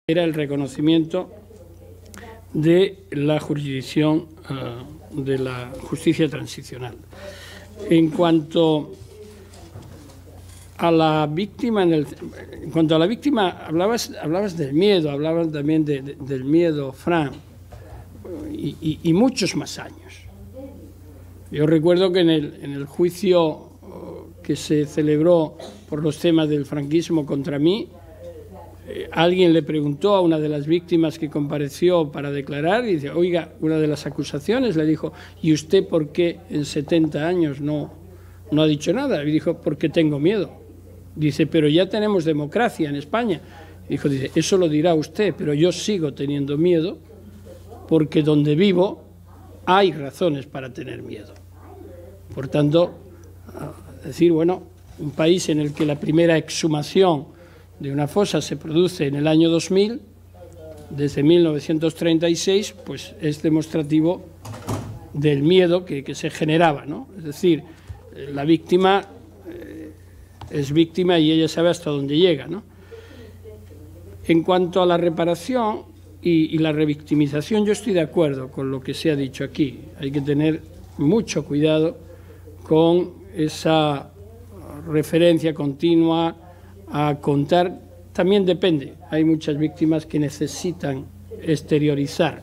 era el reconocimiento de la jurisdicción de la justicia transicional. En cuanto a la víctima, hablabas del miedo, hablabas también del miedo, Fran, y muchos más años. Yo recuerdo que en el juicio que se celebró por los temas del franquismo contra mí, alguien le preguntó a una de las víctimas que compareció para declarar y dice, oiga, una de las acusaciones le dijo, ¿y usted por qué en 70 años no ha dicho nada? Y dijo, porque tengo miedo. Dice, pero ya tenemos democracia en España. Dice, eso lo dirá usted, pero yo sigo teniendo miedo porque donde vivo hay razones para tener miedo. Por tanto, decir, bueno, un país en el que la primera exhumación de una fosa se produce en el año 2000, desde 1936, pues es demostrativo del miedo que se generaba, ¿no? Es decir, la víctima es víctima y ella sabe hasta dónde llega, ¿no? En cuanto a la reparación y la revictimización, yo estoy de acuerdo con lo que se ha dicho aquí. Hay que tener mucho cuidado con esa referencia continua a contar. También depende, hay muchas víctimas que necesitan exteriorizar.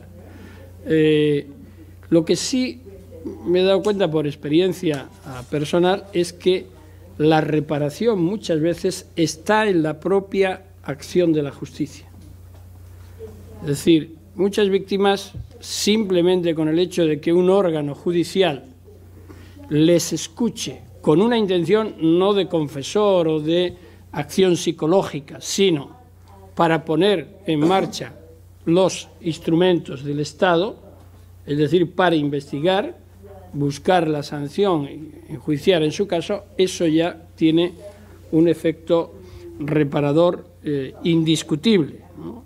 Lo que sí me he dado cuenta por experiencia personal es que la reparación muchas veces está en la propia acción de la justicia. Es decir, muchas víctimas simplemente con el hecho de que un órgano judicial les escuche con una intención no de confesor o de acción psicológica, sino para poner en marcha los instrumentos del Estado, es decir, para investigar, buscar la sanción y enjuiciar en su caso, eso ya tiene un efecto reparador indiscutible, ¿no?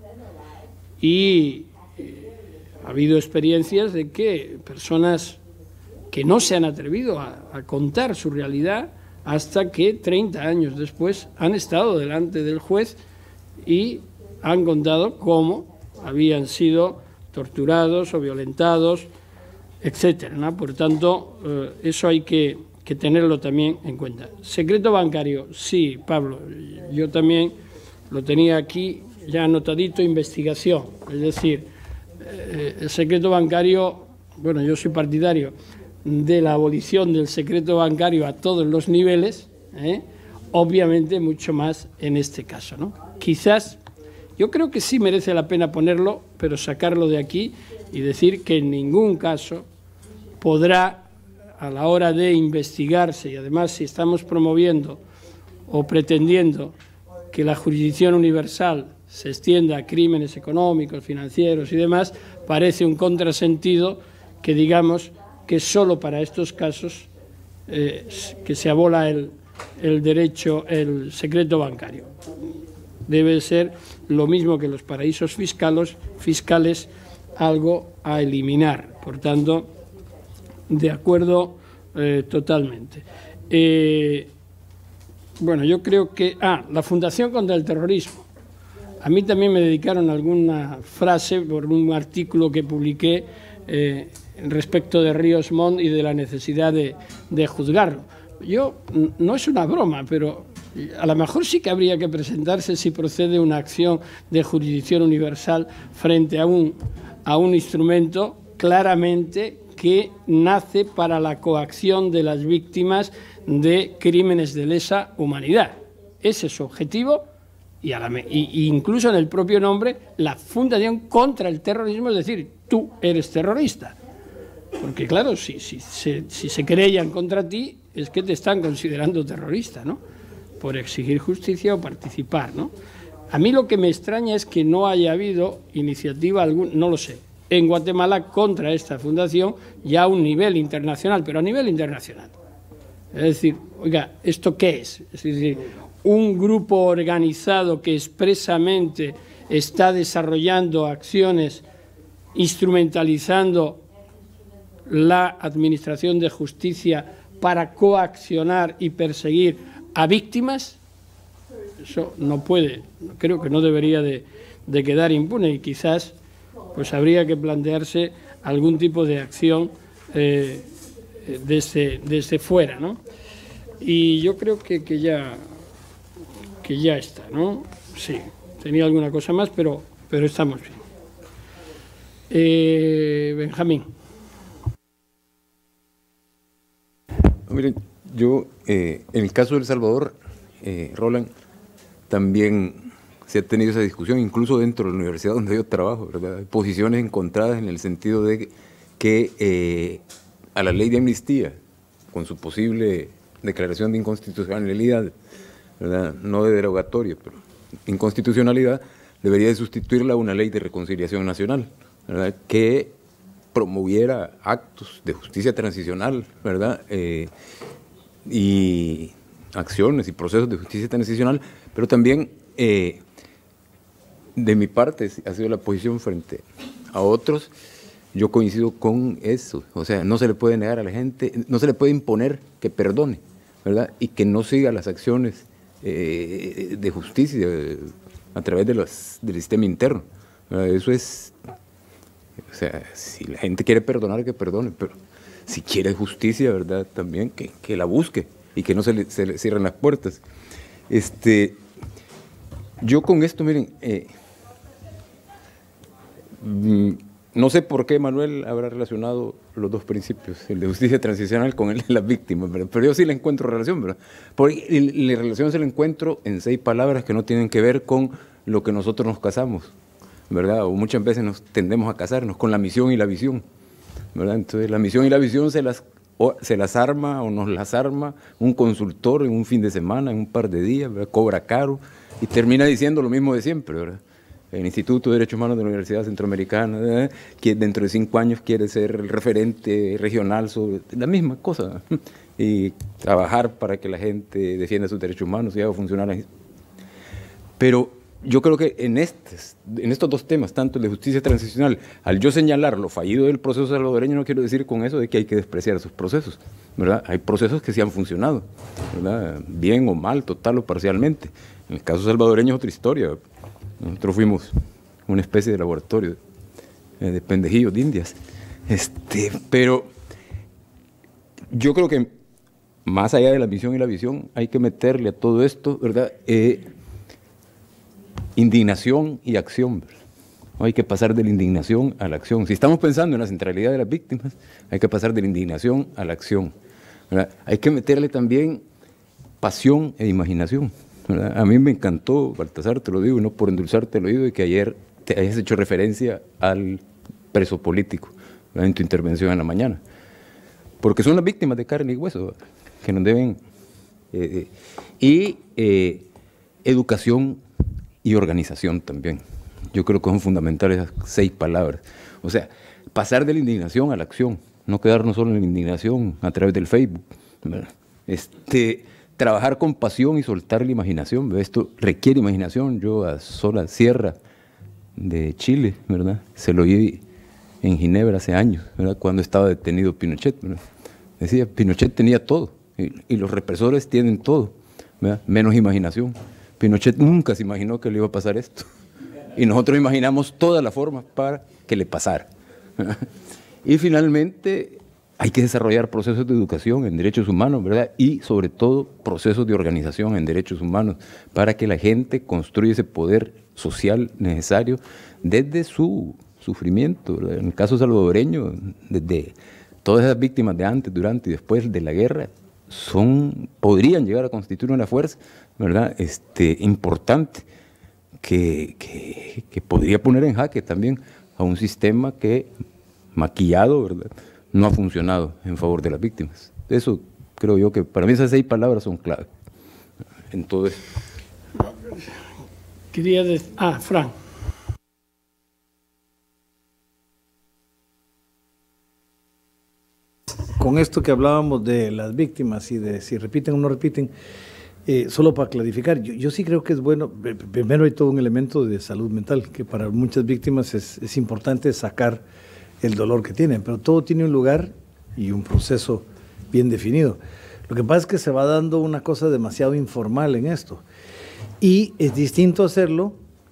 Y ha habido experiencias de que personas que no se han atrevido a contar su realidad hasta que 30 años después han estado delante del juez y han contado cómo habían sido torturados o violentados, etcétera, ¿no? Por tanto, eso hay que tenerlo también en cuenta. Secreto bancario, sí, Pablo, yo también lo tenía aquí ya anotadito, investigación. Es decir, el secreto bancario, bueno, yo soy partidario de la abolición del secreto bancario a todos los niveles, obviamente mucho más en este caso, ¿no? Quizás, yo creo que sí merece la pena ponerlo, pero sacarlo de aquí y decir que en ningún caso podrá, a la hora de investigarse, y además si estamos promoviendo o pretendiendo que la jurisdicción universal se extienda a crímenes económicos, financieros y demás, parece un contrasentido que digamos que solo para estos casos que se abola el derecho, el secreto bancario. Debe ser lo mismo que los paraísos fiscales, algo a eliminar. Por tanto, de acuerdo totalmente. Bueno, yo creo que... la Fundación contra el Terrorismo. A mí también me dedicaron alguna frase por un artículo que publiqué respecto de Ríos Montt y de la necesidad de juzgarlo. No es una broma, pero a lo mejor sí que habría que presentarse si procede una acción de jurisdicción universal frente a un instrumento claramente que nace para la coacción de las víctimas de crímenes de lesa humanidad. Ese es su objetivo y incluso en el propio nombre, la Fundación contra el Terrorismo, es decir, tú eres terrorista. Porque claro, si se querellan contra ti, es que te están considerando terrorista, ¿no? Por exigir justicia o participar, ¿no? A mí lo que me extraña es que no haya habido iniciativa alguna, no lo sé, en Guatemala contra esta fundación ya a un nivel internacional, pero a nivel internacional. Es decir, oiga, ¿esto qué es? Es decir, un grupo organizado que expresamente está desarrollando acciones instrumentalizando la administración de justicia para coaccionar y perseguir a víctimas, eso no puede, creo que no debería de de quedar impune, y quizás pues habría que plantearse algún tipo de acción desde fuera, ¿no? Y yo creo que ya está, ¿no? Sí, tenía alguna cosa más, pero estamos bien. Benjamín. Miren, yo, en el caso de El Salvador, Roland, también se ha tenido esa discusión, incluso dentro de la universidad donde yo trabajo, ¿verdad? Hay posiciones encontradas en el sentido de que a la ley de amnistía, con su posible declaración de inconstitucionalidad, ¿verdad? No de derogatoria, pero inconstitucionalidad, debería de sustituirla a una ley de reconciliación nacional, ¿verdad? Que promoviera actos de justicia transicional, ¿verdad? Y acciones y procesos de justicia transicional, pero también de mi parte ha sido la posición frente a otros. Yo coincido con eso, o sea, no se le puede negar a la gente, no se le puede imponer que perdone, ¿verdad? Y que no siga las acciones de justicia a través del sistema interno, ¿verdad? Eso es, o sea, si la gente quiere perdonar, que perdone, pero si quiere justicia, ¿verdad? También que la busque y que no se le cierren las puertas. Yo con esto, miren, no sé por qué Manuel habrá relacionado los dos principios, el de justicia transicional con el de las víctimas, ¿verdad? Pero yo sí le encuentro relación, ¿verdad? Porque la relación se la encuentro en 6 palabras que no tienen que ver con lo que nosotros nos casamos, ¿verdad? O muchas veces nos tendemos a casarnos con la misión y la visión, ¿verdad? Entonces la misión y la visión se las arma o nos las arma un consultor en un fin de semana, en un par de días, ¿verdad? Cobra caro y termina diciendo lo mismo de siempre, ¿verdad? El Instituto de Derechos Humanos de la Universidad Centroamericana, que dentro de 5 años quiere ser el referente regional sobre la misma cosa, y trabajar para que la gente defienda sus derechos humanos y haga funcionar. Pero yo creo que en estos 2 temas, tanto el de justicia transicional, al yo señalar lo fallido del proceso salvadoreño, no quiero decir con eso de que hay que despreciar esos procesos, ¿verdad? Hay procesos que sí han funcionado, ¿verdad? Bien o mal, total o parcialmente. En el caso salvadoreño es otra historia. Nosotros fuimos una especie de laboratorio de pendejillos de indias. Pero yo creo que más allá de la misión y la visión, hay que meterle a todo esto, ¿verdad? Indignación y acción, ¿verdad? Hay que pasar de la indignación a la acción. Si estamos pensando en la centralidad de las víctimas, hay que pasar de la indignación a la acción, ¿verdad? Hay que meterle también pasión e imaginación, ¿verdad? A mí me encantó, Baltasar, te lo digo, y no por endulzarte el oído, de que ayer te hayas hecho referencia al preso político, ¿verdad? En tu intervención en la mañana. Porque son las víctimas de carne y hueso, ¿verdad? Que nos deben... educación y organización también. Yo creo que son fundamentales esas 6 palabras. O sea, pasar de la indignación a la acción, no quedarnos solo en la indignación a través del Facebook, ¿verdad? Trabajar con pasión y soltar la imaginación, ¿verdad? Esto requiere imaginación. Yo a Sola Sierra de Chile, ¿verdad? Se lo oí en Ginebra hace años, ¿verdad? Cuando estaba detenido Pinochet, ¿verdad? Decía, Pinochet tenía todo, y los represores tienen todo, ¿verdad? Menos imaginación. Pinochet nunca se imaginó que le iba a pasar esto, y nosotros imaginamos todas las formas para que le pasara. Y finalmente hay que desarrollar procesos de educación en derechos humanos, ¿verdad? Y sobre todo procesos de organización en derechos humanos para que la gente construya ese poder social necesario desde su sufrimiento, ¿verdad? En el caso salvadoreño, desde todas esas víctimas de antes, durante y después de la guerra podrían llegar a constituir una fuerza, ¿verdad? Importante que podría poner en jaque también a un sistema que, maquillado, ¿verdad?, no ha funcionado en favor de las víctimas. Eso creo yo que para mí esas 6 palabras son clave en todo esto. Quería decir... Fran. Con esto que hablábamos de las víctimas y de si repiten o no repiten, solo para clarificar, yo sí creo que es bueno, primero hay todo un elemento de salud mental, que para muchas víctimas es importante sacar el dolor que tienen, pero todo tiene un lugar y un proceso bien definido. Lo que pasa es que se va dando una cosa demasiado informal en esto, y es distinto hacerlo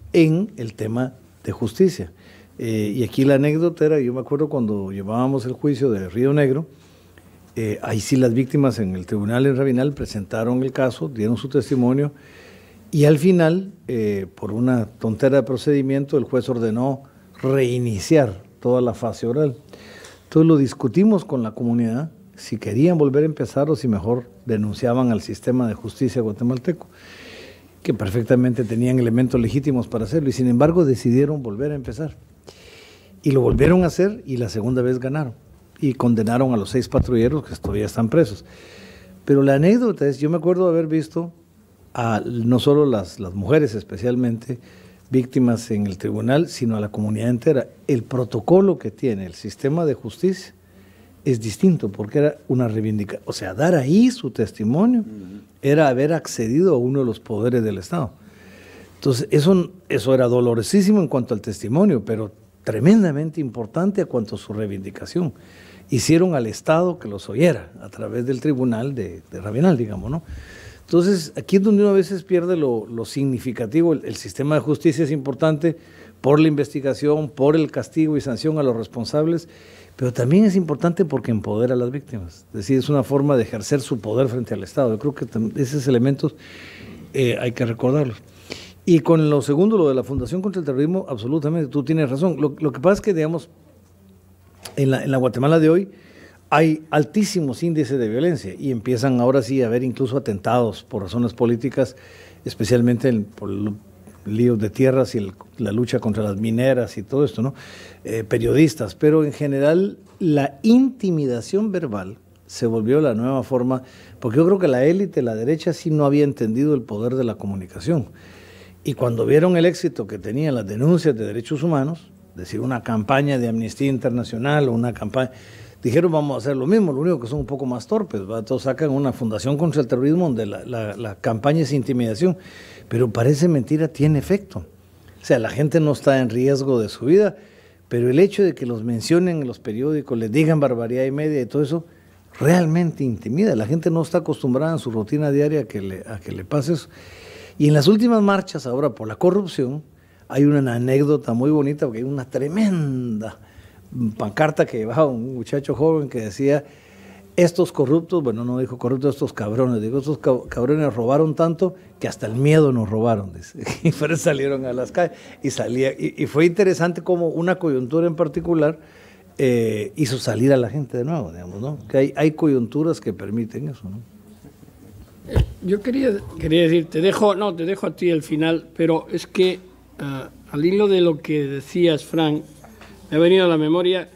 en el tema de justicia. Y aquí la anécdota era, yo me acuerdo cuando llevábamos el juicio de Río Negro, ahí sí las víctimas en el tribunal en Rabinal presentaron el caso, dieron su testimonio, y al final, por una tontera de procedimiento, el juez ordenó reiniciar toda la fase oral. Entonces lo discutimos con la comunidad, si querían volver a empezar o si mejor denunciaban al sistema de justicia guatemalteco, que perfectamente tenían elementos legítimos para hacerlo, y sin embargo decidieron volver a empezar. Y lo volvieron a hacer y la segunda vez ganaron. Y condenaron a los 6 patrulleros que todavía están presos. Pero la anécdota es, yo me acuerdo de haber visto a no solo las mujeres especialmente víctimas en el tribunal, sino a la comunidad entera. El protocolo que tiene el sistema de justicia es distinto, porque era una reivindicación. O sea, dar ahí su testimonio era haber accedido a uno de los poderes del Estado. Entonces, eso era dolorosísimo en cuanto al testimonio, pero tremendamente importante a cuanto a su reivindicación. Hicieron al Estado que los oyera a través del tribunal de Rabinal, digamos, ¿no? Entonces, aquí es donde uno a veces pierde lo significativo. El sistema de justicia es importante por la investigación, por el castigo y sanción a los responsables, pero también es importante porque empodera a las víctimas. Es decir, es una forma de ejercer su poder frente al Estado. Yo creo que esos elementos hay que recordarlos. Y con lo segundo, lo de la Fundación contra el Terrorismo, absolutamente, tú tienes razón. Lo que pasa es que, digamos, en la Guatemala de hoy hay altísimos índices de violencia y empiezan ahora sí a haber incluso atentados por razones políticas, especialmente por líos de tierras y la lucha contra las mineras y todo esto, ¿no? Periodistas, pero en general la intimidación verbal se volvió la nueva forma, porque yo creo que la élite, la derecha, sí no había entendido el poder de la comunicación. Y cuando vieron el éxito que tenían las denuncias de derechos humanos, es decir, una campaña de Amnistía Internacional o una campaña, dijeron vamos a hacer lo mismo, lo único que son un poco más torpes, ¿va? Todos sacan una fundación contra el terrorismo donde la campaña es intimidación, pero parece mentira, tiene efecto. O sea, la gente no está en riesgo de su vida, pero el hecho de que los mencionen en los periódicos, les digan barbaridad y media y todo eso, realmente intimida. La gente no está acostumbrada en su rutina diaria a que le pase eso. Y en las últimas marchas ahora por la corrupción hay una anécdota muy bonita, porque hay una tremenda pancarta que llevaba un muchacho joven que decía, estos corruptos, bueno, no dijo corruptos, estos cabrones, digo, estos cabrones robaron tanto que hasta el miedo nos robaron, dice. Y salieron a las calles y fue interesante como una coyuntura en particular hizo salir a la gente de nuevo, digamos, ¿no? Que hay coyunturas que permiten eso, ¿no? Yo quería decir, te dejo a ti el final, pero es que al hilo de lo que decías, Frank, me ha venido a la memoria,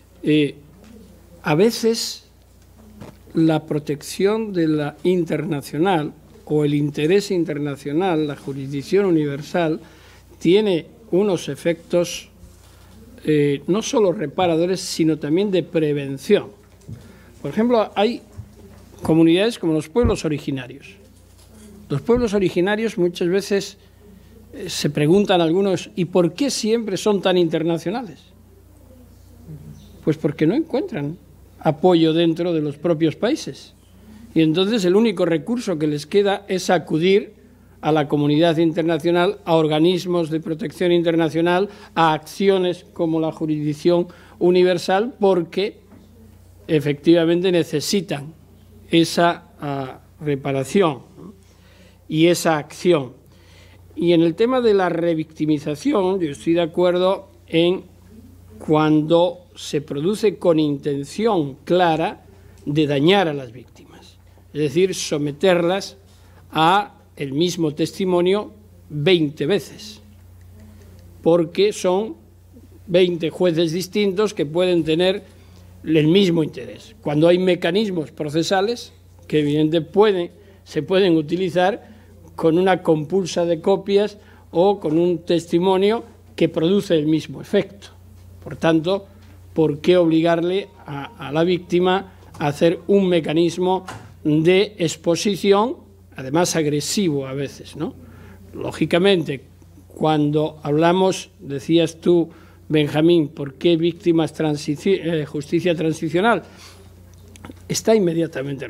a veces la protección de la internacional o el interés internacional, la jurisdicción universal, tiene unos efectos no solo reparadores, sino también de prevención. Por ejemplo, hay comunidades como los pueblos originarios. Los pueblos originarios muchas veces se preguntan algunos, ¿y por qué siempre son tan internacionales? Pues porque no encuentran apoyo dentro de los propios países. Y entonces el único recurso que les queda es acudir a la comunidad internacional, a organismos de protección internacional, a acciones como la jurisdicción universal, porque efectivamente necesitan esa reparación, ¿no? Y esa acción. Y en el tema de la revictimización, yo estoy de acuerdo en cuando se produce con intención clara de dañar a las víctimas, es decir, someterlas a el mismo testimonio 20 veces, porque son 20 jueces distintos que pueden tener el mismo interés. Cuando hay mecanismos procesales que evidentemente se pueden utilizar con una compulsa de copias o con un testimonio que produce el mismo efecto. Por tanto, ¿por qué obligarle a la víctima a hacer un mecanismo de exposición, además agresivo a veces, ¿no? Lógicamente, cuando hablamos, decías tú, Benjamín, ¿por qué víctimas justicia transicional? Está inmediatamente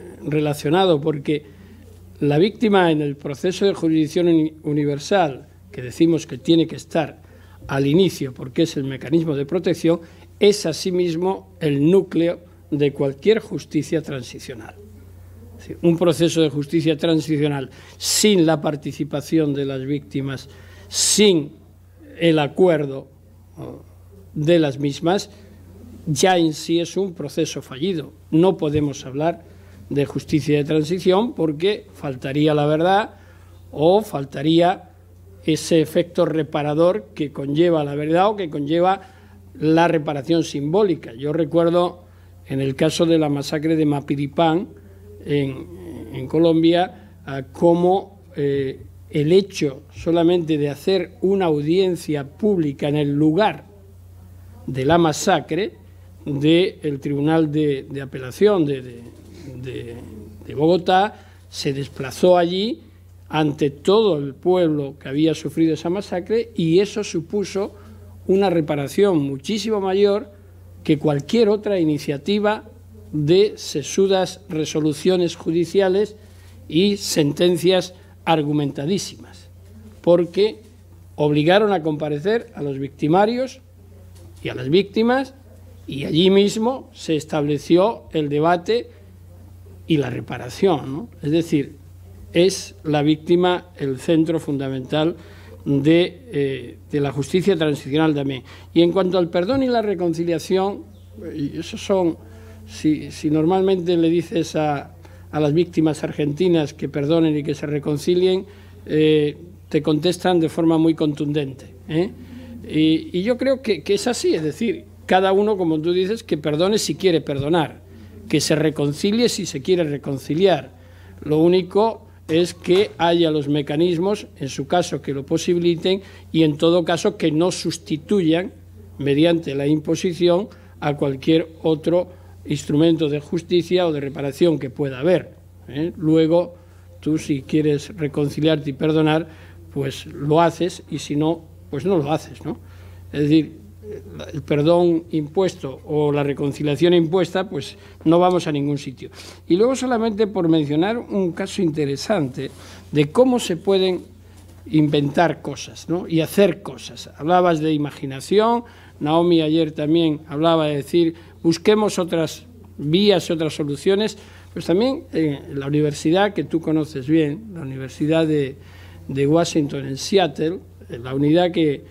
relacionado, porque la víctima en el proceso de jurisdicción universal que decimos que tiene que estar al inicio porque es el mecanismo de protección, es asimismo el núcleo de cualquier justicia transicional. Es decir, un proceso de justicia transicional sin la participación de las víctimas, sin el acuerdo de las mismas, ya en sí es un proceso fallido. No podemos hablar de justicia de transición porque faltaría la verdad o faltaría ese efecto reparador que conlleva la verdad o que conlleva la reparación simbólica. Yo recuerdo en el caso de la masacre de Mapiripán en Colombia, cómo el hecho solamente de hacer una audiencia pública en el lugar de la masacre del Tribunal de Apelación de Bogotá se desplazó allí ante todo el pueblo que había sufrido esa masacre, y eso supuso una reparación muchísimo mayor que cualquier otra iniciativa de sesudas resoluciones judiciales y sentencias argumentadísimas, porque obligaron a comparecer a los victimarios y a las víctimas, y allí mismo se estableció el debate y la reparación, ¿no? Es decir, es la víctima el centro fundamental de la justicia transicional también. Y en cuanto al perdón y la reconciliación, esos son, si normalmente le dices a las víctimas argentinas que perdonen y que se reconcilien, te contestan de forma muy contundente, y yo creo que es así, es decir, cada uno, como tú dices, que perdone si quiere perdonar, que se reconcilie si se quiere reconciliar. Lo único es que haya los mecanismos, en su caso, que lo posibiliten, y en todo caso que no sustituyan, mediante la imposición, a cualquier otro instrumento de justicia o de reparación que pueda haber. Luego, tú si quieres reconciliarte y perdonar, pues lo haces, y si no, pues no lo haces, ¿no? Es decir, el perdón impuesto o la reconciliación impuesta, pues no vamos a ningún sitio. Y luego, solamente por mencionar un caso interesante de cómo se pueden inventar cosas, ¿no? Y hacer cosas. Hablabas de imaginación, Naomi ayer también hablaba de decir, busquemos otras vías, otras soluciones. Pues también en la universidad que tú conoces bien, la Universidad de Washington en Seattle, la unidad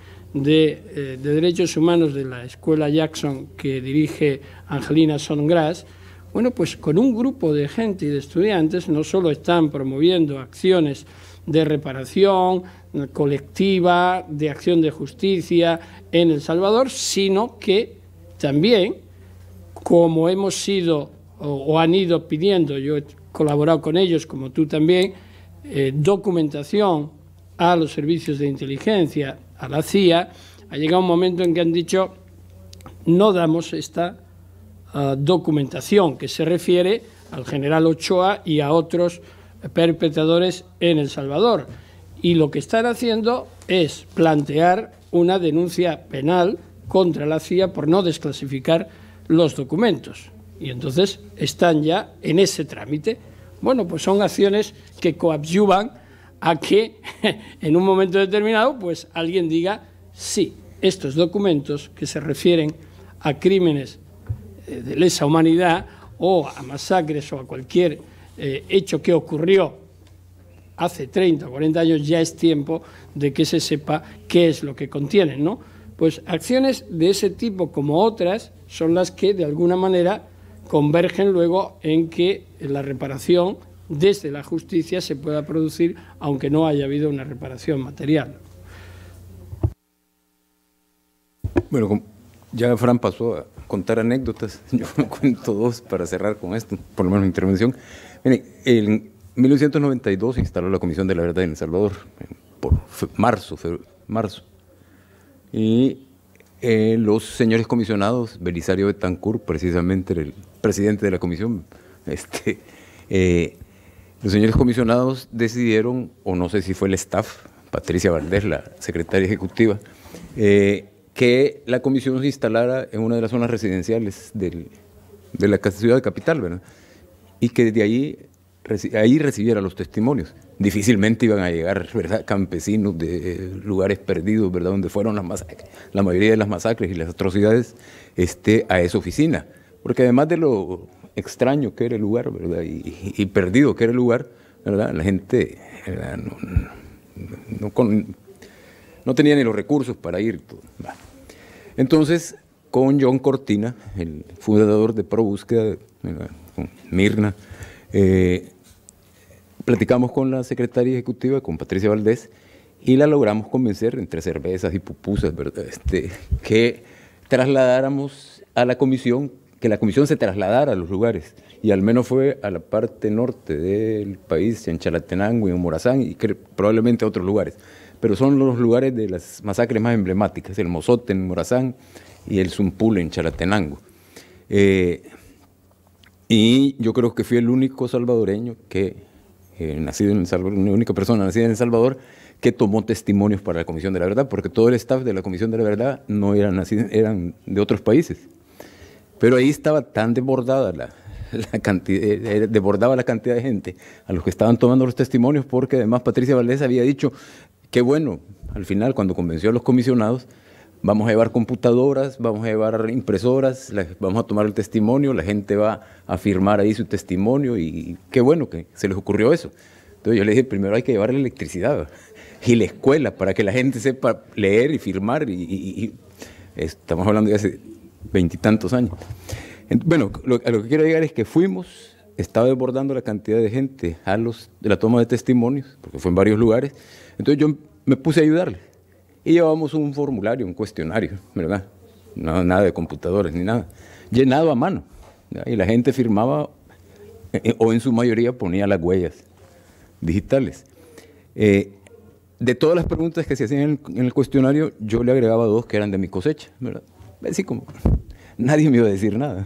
de Derechos Humanos de la Escuela Jackson que dirige Angelina Songras, bueno, pues con un grupo de gente y de estudiantes no solo están promoviendo acciones de reparación colectiva, de acción de justicia en El Salvador, sino que también, como hemos sido o han ido pidiendo, yo he colaborado con ellos, como tú también, documentación a los servicios de inteligencia, a la CIA, ha llegado un momento en que han dicho no damos esta documentación que se refiere al general Ochoa y a otros perpetradores en El Salvador. Y lo que están haciendo es plantear una denuncia penal contra la CIA por no desclasificar los documentos. Y entonces están ya en ese trámite. Bueno, pues son acciones que coadyuvan a que en un momento determinado pues alguien diga sí, estos documentos que se refieren a crímenes de lesa humanidad o a masacres o a cualquier hecho que ocurrió hace 30 o 40 años, ya es tiempo de que se sepa qué es lo que contienen, ¿no? Pues acciones de ese tipo como otras son las que de alguna manera convergen luego en que la reparación desde la justicia se pueda producir, aunque no haya habido una reparación material. Bueno, ya Fran pasó a contar anécdotas, yo cuento dos para cerrar con esto, por lo menos mi intervención. Miren, en 1992 se instaló la Comisión de la Verdad en El Salvador, por marzo, y los señores comisionados, Belisario Betancourt, precisamente el presidente de la comisión, los señores comisionados decidieron, o no sé si fue el staff, Patricia Valdés, la secretaria ejecutiva, que la comisión se instalara en una de las zonas residenciales de la ciudad capital, ¿verdad? Y que desde ahí ahí recibiera los testimonios. Difícilmente iban a llegar, ¿verdad?, campesinos de lugares perdidos, ¿verdad?, donde fueron la mayoría de las masacres y las atrocidades, a esa oficina. Porque además de lo extraño que era el lugar, ¿verdad?, y perdido que era el lugar, ¿verdad?, la gente, ¿verdad?, no tenía ni los recursos para ir. Entonces, con John Cortina, el fundador de ProBúsqueda, con Mirna, platicamos con la secretaria ejecutiva, con Patricia Valdés, y la logramos convencer, entre cervezas y pupusas, ¿verdad?, que trasladáramos a la comisión, que la comisión se trasladara a los lugares, y al menos fue a la parte norte del país, en Chalatenango y en Morazán, y probablemente a otros lugares. Pero son los lugares de las masacres más emblemáticas, el Mozote en Morazán y el Zumpul en Chalatenango. Y yo creo que fui el único salvadoreño nacido en El Salvador, la única persona nacida en El Salvador que tomó testimonios para la Comisión de la Verdad, porque todo el staff de la Comisión de la Verdad no eran nacidos, eran de otros países. Pero ahí estaba tan desbordada desbordaba la cantidad de gente a los que estaban tomando los testimonios, porque además Patricia Valdés había dicho que bueno, al final cuando convenció a los comisionados, vamos a llevar computadoras, vamos a llevar impresoras, vamos a tomar el testimonio, la gente va a firmar ahí su testimonio, y qué bueno que se les ocurrió eso. Entonces yo le dije, primero hay que llevar la electricidad y la escuela para que la gente sepa leer y firmar, y estamos hablando de hace 20 y tantos años. Bueno, a lo que quiero llegar es que estaba desbordando la cantidad de gente de la toma de testimonios, porque fue en varios lugares. Entonces yo me puse a ayudarle. Y llevamos un formulario, un cuestionario, ¿verdad? Nada de computadores ni nada. Llenado a mano, ¿verdad? Y la gente firmaba, o en su mayoría ponía las huellas digitales. De todas las preguntas que se hacían en el cuestionario, yo le agregaba 2 que eran de mi cosecha, ¿verdad? Así como nadie me iba a decir nada.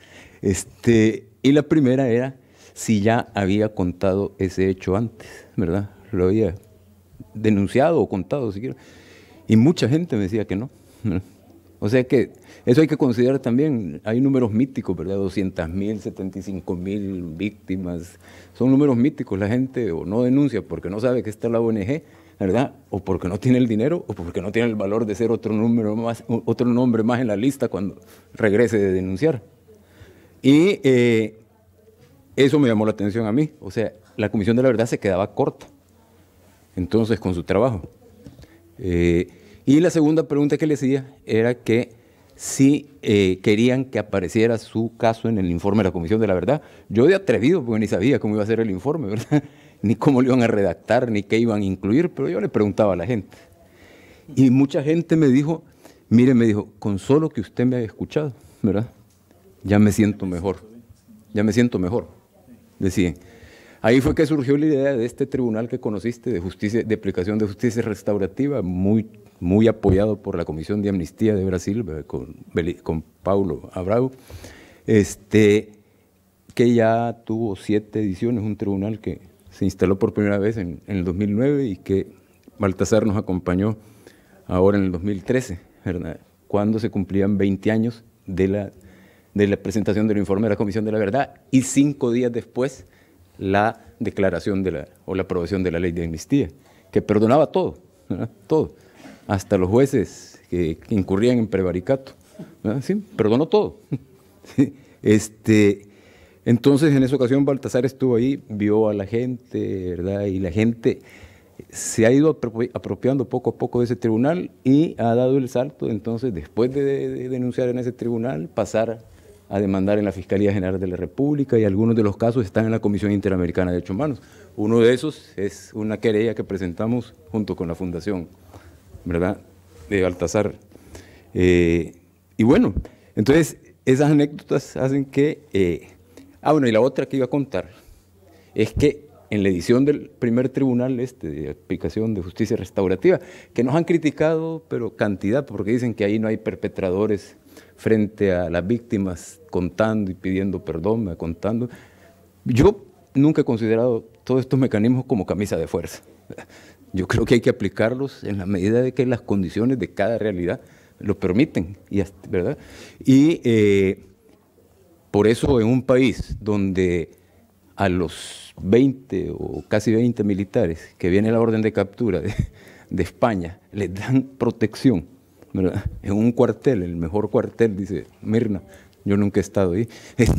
Y la primera era si ya había contado ese hecho antes, ¿verdad? Lo había denunciado o contado siquiera. Y mucha gente me decía que no. O sea que eso hay que considerar también. Hay números míticos, ¿verdad? 200.000, 75.000 víctimas. Son números míticos. La gente o no denuncia porque no sabe que está la ONG, ¿verdad? O porque no tiene el dinero, o porque no tiene el valor de ser otro nombre más en la lista cuando regrese de denunciar. Y eso me llamó la atención a mí. O sea, la Comisión de la Verdad se quedaba corta entonces con su trabajo. Y la segunda pregunta que le hacía era que si querían que apareciera su caso en el informe de la Comisión de la Verdad. Yo de atrevido, porque ni sabía cómo iba a ser el informe, ¿verdad? Ni cómo lo iban a redactar, ni qué iban a incluir, pero yo le preguntaba a la gente. Y mucha gente me dijo, mire, me dijo, con solo que usted me haya escuchado, ¿verdad? Ya me siento mejor, decían. Ahí fue que surgió la idea de este tribunal que conociste, de aplicación de justicia restaurativa, muy apoyado por la Comisión de Amnistía de Brasil, con Paulo Abreu, que ya tuvo 7 ediciones, un tribunal que se instaló por primera vez en el 2009 y que Baltasar nos acompañó ahora en el 2013, ¿verdad?, cuando se cumplían 20 años de la presentación del informe de la Comisión de la Verdad y 5 días después la declaración o la aprobación de la ley de amnistía, que perdonaba todo, ¿verdad?, todo, hasta los jueces que incurrían en prevaricato, ¿verdad?, sí, perdonó todo. Entonces, en esa ocasión, Baltasar estuvo ahí, vio a la gente, ¿verdad?, y la gente se ha ido apropiando poco a poco de ese tribunal y ha dado el salto, entonces, después de denunciar en ese tribunal, pasar a demandar en la Fiscalía General de la República, y algunos de los casos están en la Comisión Interamericana de Derechos Humanos. Uno de esos es una querella que presentamos junto con la Fundación, ¿verdad?, de Baltasar. Y bueno, entonces, esas anécdotas hacen que... bueno, y la otra que iba a contar es que en la edición del primer tribunal de aplicación de justicia restaurativa, que nos han criticado, pero cantidad, porque dicen que ahí no hay perpetradores frente a las víctimas contando y pidiendo perdón, contando. Yo nunca he considerado todos estos mecanismos como camisa de fuerza. Yo creo que hay que aplicarlos en la medida de que las condiciones de cada realidad lo permiten, ¿verdad? Y por eso en un país donde a los 20 o casi 20 militares que viene la orden de captura de España, les dan protección, ¿verdad? En un cuartel, el mejor cuartel, dice Mirna, yo nunca he estado ahí.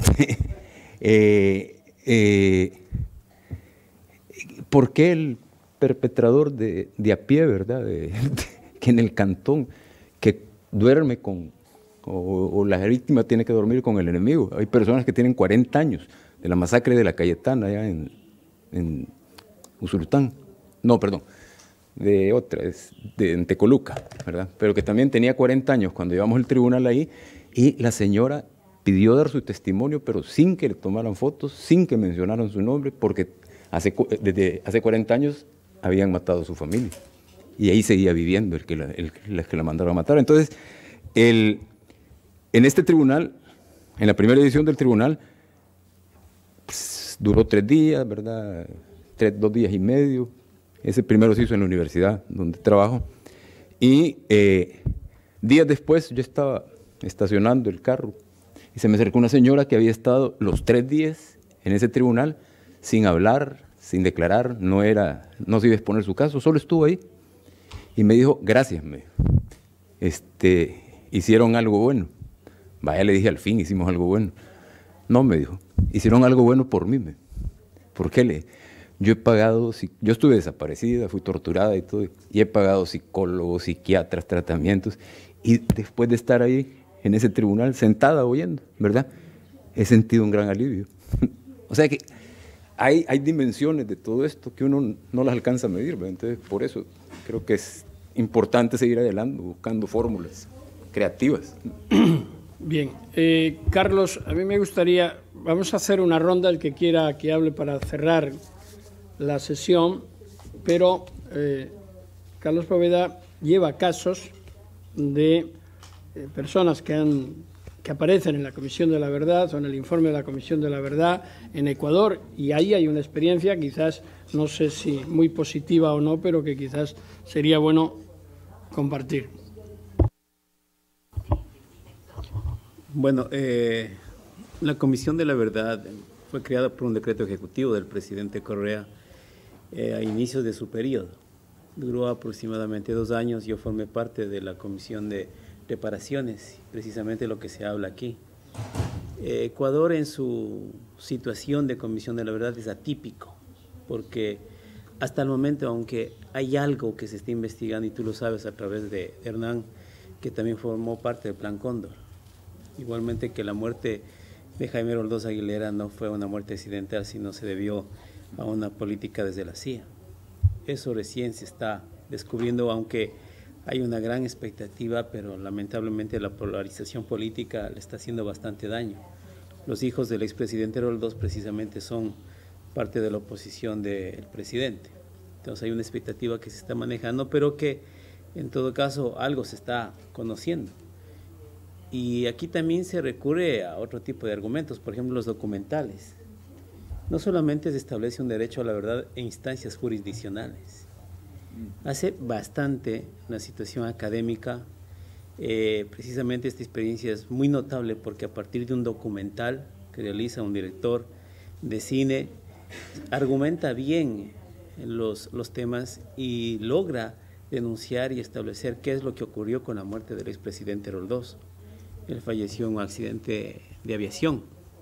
¿Por qué el perpetrador de a pie, verdad? Que en el cantón, que duerme con, o la víctima tiene que dormir con el enemigo? Hay personas que tienen 40 años de la masacre de la Cayetana allá en Usulután, no, perdón, de otra, en Tecoluca, ¿verdad? Pero que también tenía 40 años cuando llevamos el tribunal ahí, y la señora pidió dar su testimonio, pero sin que le tomaran fotos, sin que mencionaran su nombre, porque desde hace 40 años habían matado a su familia, y ahí seguía viviendo el que la mandaron a matar. Entonces, en este tribunal, en la primera edición del tribunal, pues, duró 3 días, ¿verdad? 2 días y medio. Ese primero se hizo en la universidad donde trabajo. Y días después yo estaba estacionando el carro y se me acercó una señora que había estado los 3 días en ese tribunal sin hablar, sin declarar, no se iba a exponer su caso, solo estuvo ahí. Y me dijo, gracias, me dijo. Hicieron algo bueno. Vaya, le dije, al fin hicimos algo bueno. No, me dijo, hicieron algo bueno por mí. ¿Por qué? Yo he pagado, yo estuve desaparecida, fui torturada y todo, y he pagado psicólogos, psiquiatras, tratamientos, y después de estar ahí en ese tribunal, sentada oyendo, ¿verdad? He sentido un gran alivio. O sea que hay dimensiones de todo esto que uno no las alcanza a medir, ¿verdad? Entonces, por eso creo que es importante seguir adelante, buscando fórmulas creativas. Bien, Carlos, a mí me gustaría, vamos a hacer una ronda, el que quiera que hable para cerrar la sesión, pero Carlos Poveda lleva casos de personas que aparecen en la Comisión de la Verdad o en el informe de la Comisión de la Verdad en Ecuador, y ahí hay una experiencia, quizás, no sé si muy positiva o no, pero que quizás sería bueno compartir. Bueno, la Comisión de la Verdad fue creada por un decreto ejecutivo del presidente Correa a inicios de su periodo. Duró aproximadamente 2 años. Yo formé parte de la Comisión de Reparaciones, precisamente lo que se habla aquí. Ecuador, en su situación de Comisión de la Verdad, es atípico, porque hasta el momento, aunque hay algo que se está investigando, y tú lo sabes a través de Hernán, que también formó parte del Plan Cóndor, igualmente que la muerte de Jaime Roldós Aguilera no fue una muerte accidental, sino se debió a una política desde la CIA. Eso recién se está descubriendo, aunque hay una gran expectativa, pero lamentablemente la polarización política le está haciendo bastante daño. Los hijos del expresidente Roldós precisamente son parte de la oposición del presidente. Entonces hay una expectativa que se está manejando, pero que en todo caso algo se está conociendo. Y aquí también se recurre a otro tipo de argumentos, por ejemplo los documentales. No solamente se establece un derecho a la verdad en instancias jurisdiccionales. Hace bastante la situación académica, precisamente esta experiencia es muy notable porque a partir de un documental que realiza un director de cine, argumenta bien los temas y logra denunciar y establecer qué es lo que ocurrió con la muerte del expresidente Roldós. Él falleció en un accidente de aviación.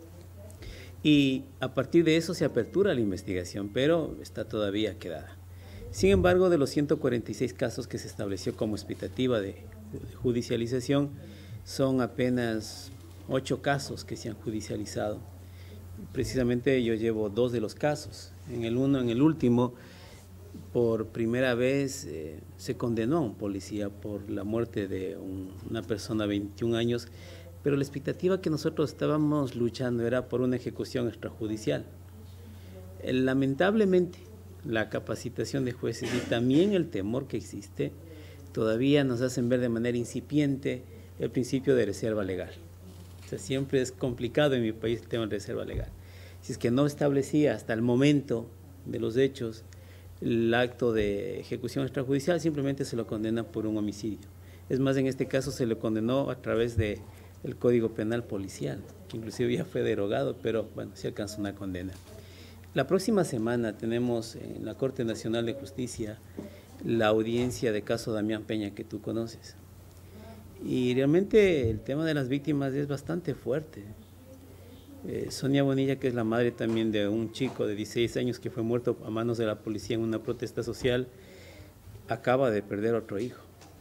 Y a partir de eso se apertura la investigación, pero está todavía quedada. Sin embargo, de los 146 casos que se estableció como expectativa de judicialización, son apenas 8 casos que se han judicializado. Precisamente yo llevo 2 de los casos. En el último, por primera vez se condenó a un policía por la muerte de una persona de 21 años, pero la expectativa que nosotros estábamos luchando era por una ejecución extrajudicial. Lamentablemente, la capacitación de jueces y también el temor que existe todavía nos hacen ver de manera incipiente el principio de reserva legal. O sea, siempre es complicado en mi país el tema de reserva legal. Si es que no establecía hasta el momento de los hechos el acto de ejecución extrajudicial, simplemente se lo condena por un homicidio. Es más, en este caso se lo condenó a través del Código Penal Policial, que inclusive ya fue derogado, pero bueno, se alcanzó una condena. La próxima semana tenemos en la Corte Nacional de Justicia la audiencia de caso Damián Peña, que tú conoces. Y realmente el tema de las víctimas es bastante fuerte. Sonia Bonilla, que es la madre también de un chico de 16 años que fue muerto a manos de la policía en una protesta social, acaba de perder otro hijo.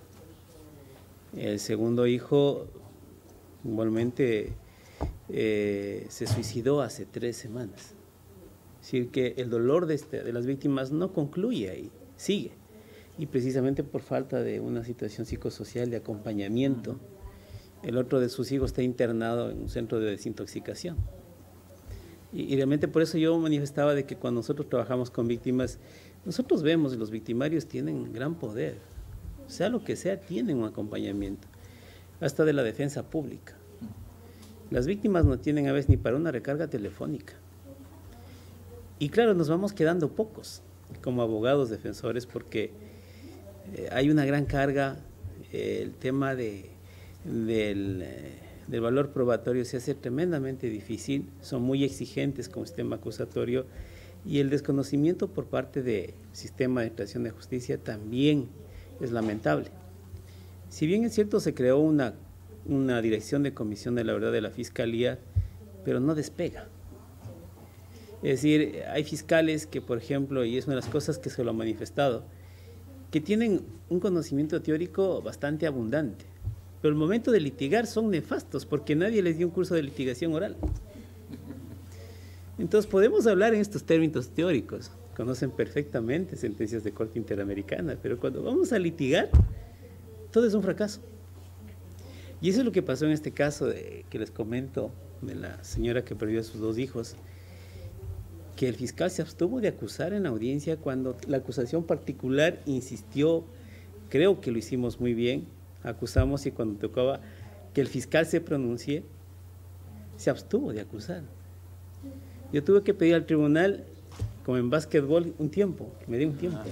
El segundo hijo igualmente se suicidó hace 3 semanas. Es decir, que el dolor de las víctimas no concluye ahí, sigue. Y precisamente por falta de una situación psicosocial de acompañamiento, el otro de sus hijos está internado en un centro de desintoxicación. Y realmente por eso yo manifestaba de que cuando nosotros trabajamos con víctimas, nosotros vemos que los victimarios tienen gran poder, sea lo que sea, tienen un acompañamiento, hasta de la defensa pública. Las víctimas no tienen a veces ni para una recarga telefónica. Y claro, nos vamos quedando pocos como abogados defensores porque hay una gran carga, el tema del valor probatorio se hace tremendamente difícil, son muy exigentes como sistema acusatorio y el desconocimiento por parte del sistema de administración de justicia también es lamentable. Si bien es cierto se creó una dirección de comisión de la verdad de la Fiscalía, pero no despega. Es decir, hay fiscales que, por ejemplo, y es una de las cosas que se lo ha manifestado, que tienen un conocimiento teórico bastante abundante, pero el momento de litigar son nefastos porque nadie les dio un curso de litigación oral. Entonces podemos hablar en estos términos teóricos, conocen perfectamente sentencias de Corte Interamericana, pero cuando vamos a litigar, todo es un fracaso. Y eso es lo que pasó en este caso que les comento, de la señora que perdió a sus 2 hijos, que el fiscal se abstuvo de acusar en la audiencia cuando la acusación particular insistió, creo que lo hicimos muy bien, acusamos y cuando tocaba que el fiscal se pronuncie, se abstuvo de acusar. Yo tuve que pedir al tribunal, como en básquetbol, un tiempo, que me dé un tiempo.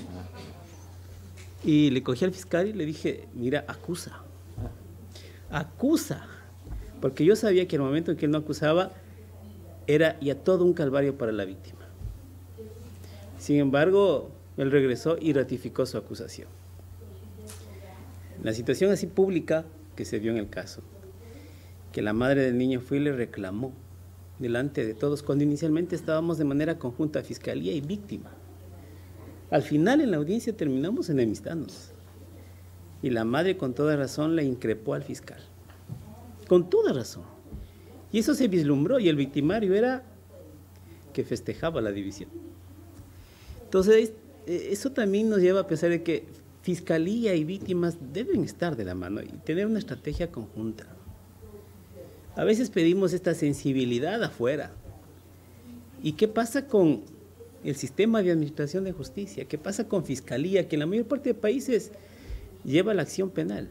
Y le cogí al fiscal y le dije, mira, acusa, porque yo sabía que el momento en que él no acusaba, era ya todo un calvario para la víctima. Sin embargo, él regresó y ratificó su acusación. La situación así pública que se dio en el caso, que la madre del niño fue y le reclamó delante de todos, cuando inicialmente estábamos de manera conjunta, fiscalía y víctima. Al final en la audiencia terminamos enemistándonos. Y la madre con toda razón le increpó al fiscal. Con toda razón. Y eso se vislumbró y el victimario era que festejaba la división. Entonces, eso también nos lleva a pensar de que fiscalía y víctimas deben estar de la mano y tener una estrategia conjunta. A veces pedimos esta sensibilidad afuera. ¿Y qué pasa con el sistema de administración de justicia? ¿Qué pasa con fiscalía, que en la mayor parte de países lleva la acción penal?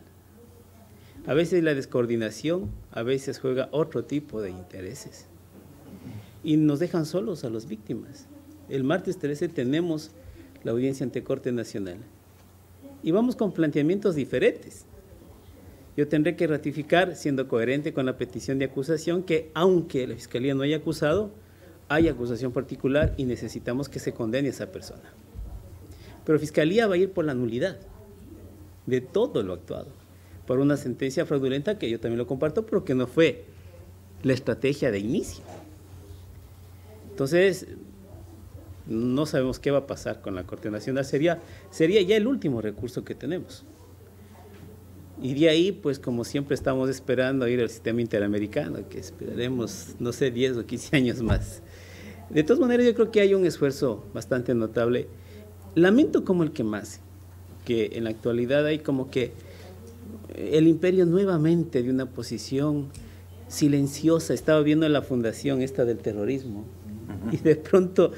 A veces la descoordinación, a veces juega otro tipo de intereses. Y nos dejan solos a las víctimas. El martes 13 tenemos la audiencia ante Corte Nacional. Y vamos con planteamientos diferentes. Yo tendré que ratificar, siendo coherente con la petición de acusación, que aunque la Fiscalía no haya acusado, hay acusación particular y necesitamos que se condene a esa persona. Pero Fiscalía va a ir por la nulidad de todo lo actuado, por una sentencia fraudulenta que yo también lo comparto, pero que no fue la estrategia de inicio. Entonces, no sabemos qué va a pasar con la Corte Nacional. Sería ya el último recurso que tenemos. Y de ahí, pues como siempre estamos esperando a ir al sistema interamericano, que esperaremos, no sé, 10 o 15 años más. De todas maneras, yo creo que hay un esfuerzo bastante notable. Lamento como el que más, que en la actualidad hay como que el imperio nuevamente de una posición silenciosa. Estaba viendo la fundación esta del terrorismo y de pronto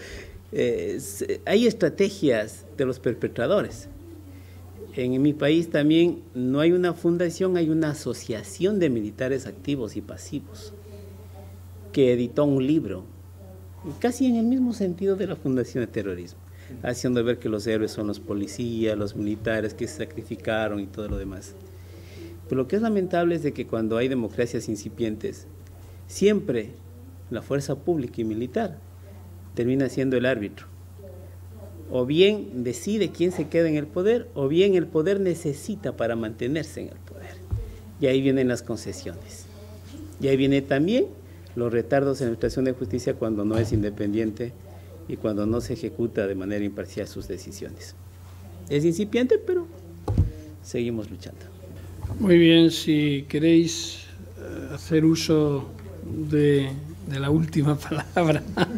hay estrategias de los perpetradores. En mi país también no hay una fundación, hay una asociación de militares activos y pasivos que editó un libro, casi en el mismo sentido de la fundación de terrorismo, haciendo ver que los héroes son los policías, los militares que se sacrificaron y todo lo demás. Pero lo que es lamentable es de que cuando hay democracias incipientes, siempre la fuerza pública y militar termina siendo el árbitro. O bien decide quién se queda en el poder, o bien el poder necesita para mantenerse en el poder. Y ahí vienen las concesiones. Y ahí viene también los retardos en la administración de justicia cuando no es independiente y cuando no se ejecuta de manera imparcial sus decisiones. Es incipiente, pero seguimos luchando. Muy bien, si queréis hacer uso de la última palabra.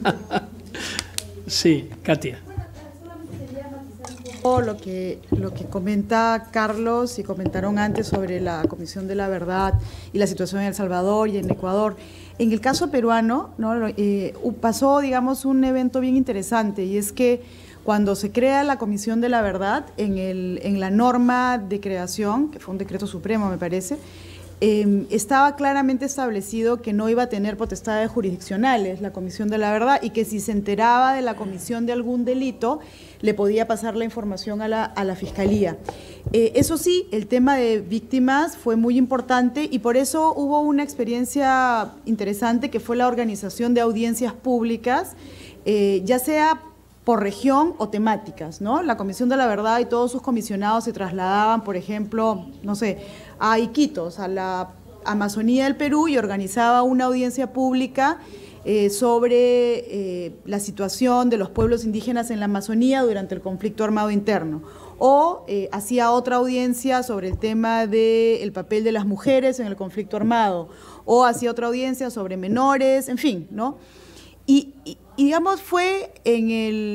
Sí, Katia. Lo que comenta Carlos y comentaron antes sobre la Comisión de la Verdad y la situación en El Salvador y en Ecuador. En el caso peruano, ¿no? Pasó, digamos, un evento bien interesante, y es que cuando se crea la Comisión de la Verdad, en la norma de creación, que fue un decreto supremo, me parece, estaba claramente establecido que no iba a tener potestades jurisdiccionales la Comisión de la Verdad, y que si se enteraba de la comisión de algún delito, le podía pasar la información a la Fiscalía. Eso sí, el tema de víctimas fue muy importante, y por eso hubo una experiencia interesante que fue la organización de audiencias públicas, ya sea por región o temáticas, ¿no? La Comisión de la Verdad y todos sus comisionados se trasladaban, por ejemplo, no sé, a Iquitos, a la Amazonía del Perú, y organizaba una audiencia pública sobre la situación de los pueblos indígenas en la Amazonía durante el conflicto armado interno. O hacía otra audiencia sobre el tema del papel de las mujeres en el conflicto armado, o hacía otra audiencia sobre menores, en fin, ¿no? Y digamos, fue en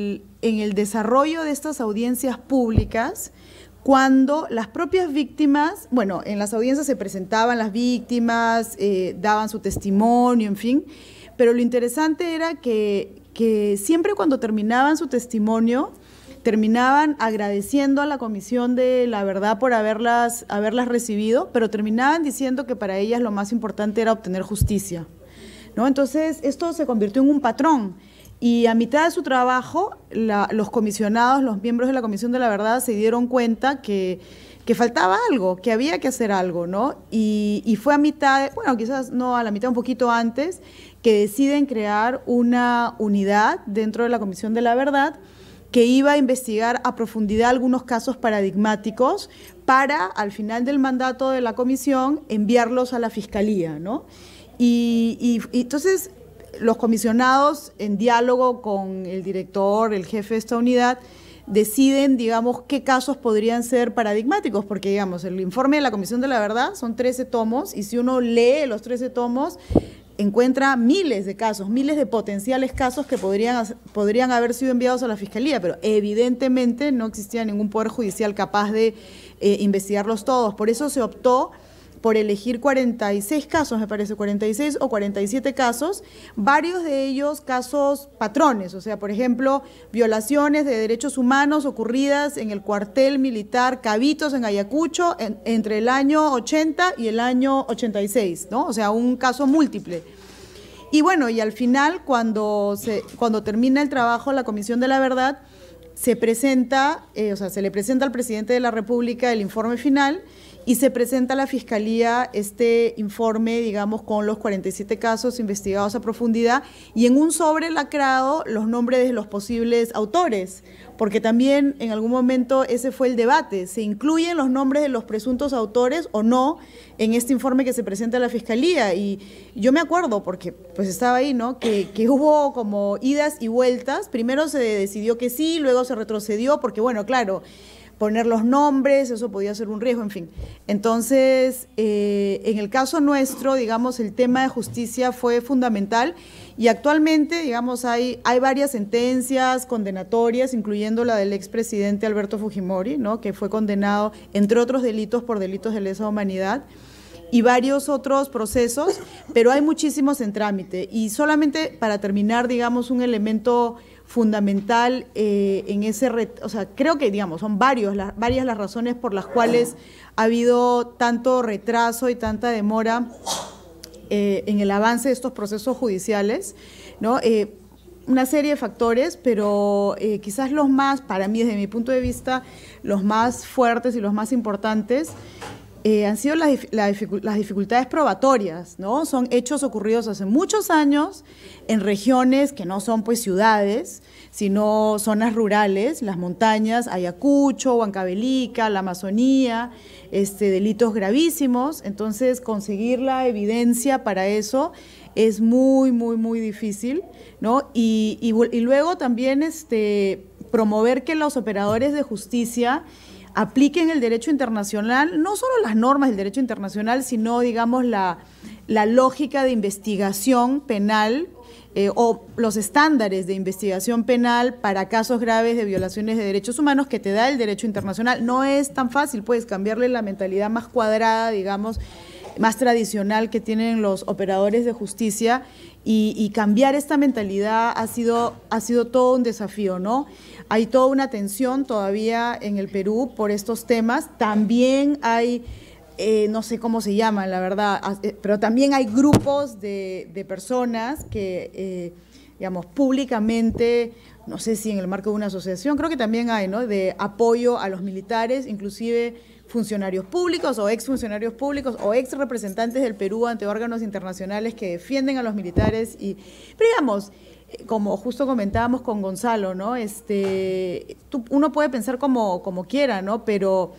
el desarrollo de estas audiencias públicas cuando las propias víctimas, bueno, en las audiencias se presentaban las víctimas, daban su testimonio, en fin, pero lo interesante era que siempre cuando terminaban su testimonio, terminaban agradeciendo a la Comisión de la Verdad por haberlas recibido, pero terminaban diciendo que para ellas lo más importante era obtener justicia, ¿no? Entonces, esto se convirtió en un patrón, y a mitad de su trabajo, los comisionados, los miembros de la Comisión de la Verdad se dieron cuenta que faltaba algo, que había que hacer algo, ¿no? Y fue a mitad, bueno, quizás no a la mitad, un poquito antes, que deciden crear una unidad dentro de la Comisión de la Verdad que iba a investigar a profundidad algunos casos paradigmáticos para, al final del mandato de la comisión, enviarlos a la Fiscalía, ¿no? Y entonces los comisionados, en diálogo con el director, el jefe de esta unidad, deciden, digamos, qué casos podrían ser paradigmáticos, porque, digamos, el informe de la Comisión de la Verdad son 13 tomos, y si uno lee los 13 tomos, encuentra miles de casos, miles de potenciales casos que podrían haber sido enviados a la Fiscalía, pero evidentemente no existía ningún poder judicial capaz de investigarlos todos. Por eso se optó por elegir 46 casos, me parece, 46 o 47 casos, varios de ellos casos patrones, o sea, por ejemplo, violaciones de derechos humanos ocurridas en el cuartel militar Cabitos en Ayacucho entre el año 80 y el año 86, ¿no? O sea, un caso múltiple. Y bueno, y al final, cuando termina el trabajo la Comisión de la Verdad, se le presenta al presidente de la República el informe final, y se presenta a la Fiscalía este informe, digamos, con los 47 casos investigados a profundidad, y en un sobre lacrado los nombres de los posibles autores, porque también en algún momento ese fue el debate: ¿se incluyen los nombres de los presuntos autores o no en este informe que se presenta a la Fiscalía? Y yo me acuerdo, porque pues estaba ahí, ¿no?, que hubo como idas y vueltas. Primero se decidió que sí, luego se retrocedió, porque bueno, claro, poner los nombres, eso podía ser un riesgo, en fin. Entonces, en el caso nuestro, digamos, el tema de justicia fue fundamental, y actualmente, digamos, hay varias sentencias condenatorias, incluyendo la del expresidente Alberto Fujimori, ¿no?, que fue condenado, entre otros delitos, por delitos de lesa humanidad, y varios otros procesos, pero hay muchísimos en trámite. Y solamente para terminar, digamos, un elemento fundamental en ese, o sea, creo que, digamos, son varias las razones por las cuales ha habido tanto retraso y tanta demora en el avance de estos procesos judiciales, ¿no? Una serie de factores, pero quizás los más, para mí, desde mi punto de vista, los más fuertes y los más importantes han sido las dificultades probatorias, ¿no? Son hechos ocurridos hace muchos años en regiones que no son pues ciudades, sino zonas rurales, las montañas, Ayacucho, Huancavelica, la Amazonía, delitos gravísimos. Entonces, conseguir la evidencia para eso es muy, muy, muy difícil, ¿no? Y luego también promover que los operadores de justicia apliquen el derecho internacional, no solo las normas del derecho internacional, sino, digamos, la lógica de investigación penal o los estándares de investigación penal para casos graves de violaciones de derechos humanos que te da el derecho internacional. No es tan fácil, puedes cambiarle la mentalidad más cuadrada, digamos, más tradicional que tienen los operadores de justicia y cambiar esta mentalidad ha sido todo un desafío, ¿no? Hay toda una tensión todavía en el Perú por estos temas. También hay, no sé cómo se llaman, la verdad, pero también hay grupos de personas que, digamos, públicamente, no sé si en el marco de una asociación, creo que también hay, ¿no?, de apoyo a los militares, inclusive funcionarios públicos o exfuncionarios públicos o ex representantes del Perú ante órganos internacionales que defienden a los militares. Pero digamos, como justo comentábamos con Gonzalo, ¿no? Uno puede pensar como quiera, ¿no? Pero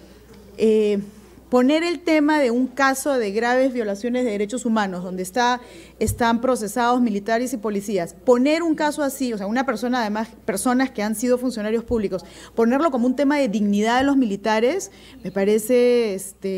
poner el tema de un caso de graves violaciones de derechos humanos, donde están procesados militares y policías, poner un caso así, o sea, una persona, además, personas que han sido funcionarios públicos, ponerlo como un tema de dignidad de los militares, me parece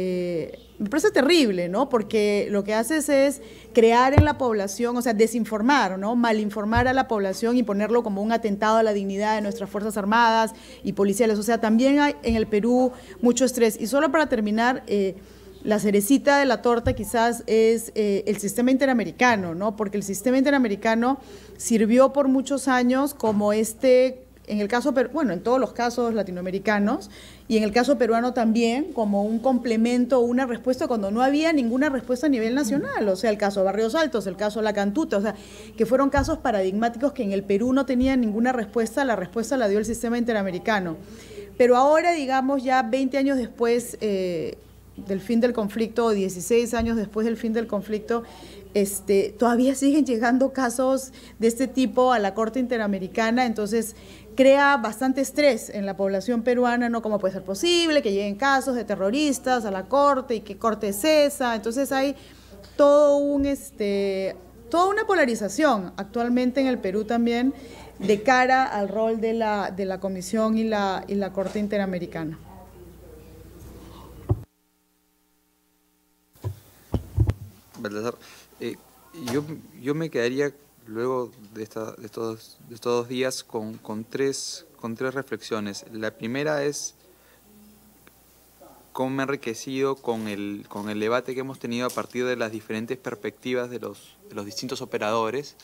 terrible, ¿no? Porque lo que haces es crear en la población, o sea, desinformar, ¿no? Malinformar a la población y ponerlo como un atentado a la dignidad de nuestras Fuerzas Armadas y policiales. O sea, también hay en el Perú mucho estrés. Y solo para terminar, la cerecita de la torta quizás es el sistema interamericano, ¿no? Porque el sistema interamericano sirvió por muchos años como en el caso, bueno, en todos los casos latinoamericanos y en el caso peruano también, como un complemento o una respuesta cuando no había ninguna respuesta a nivel nacional. O sea, el caso Barrios Altos, el caso La Cantuta, o sea, que fueron casos paradigmáticos que en el Perú no tenían ninguna respuesta, la respuesta la dio el sistema interamericano. Pero ahora, digamos, ya 20 años después del fin del conflicto, o 16 años después del fin del conflicto, todavía siguen llegando casos de este tipo a la Corte Interamericana. Entonces crea bastante estrés en la población peruana, ¿no? ¿Cómo puede ser posible que lleguen casos de terroristas a la Corte y qué Corte es esa? Entonces hay toda una polarización actualmente en el Perú también de cara al rol de la Comisión y la Corte Interamericana. Baltasar, yo me quedaría luego de estos 2 días con tres reflexiones. La primera es cómo me ha enriquecido con el debate que hemos tenido a partir de las diferentes perspectivas de los distintos operadores,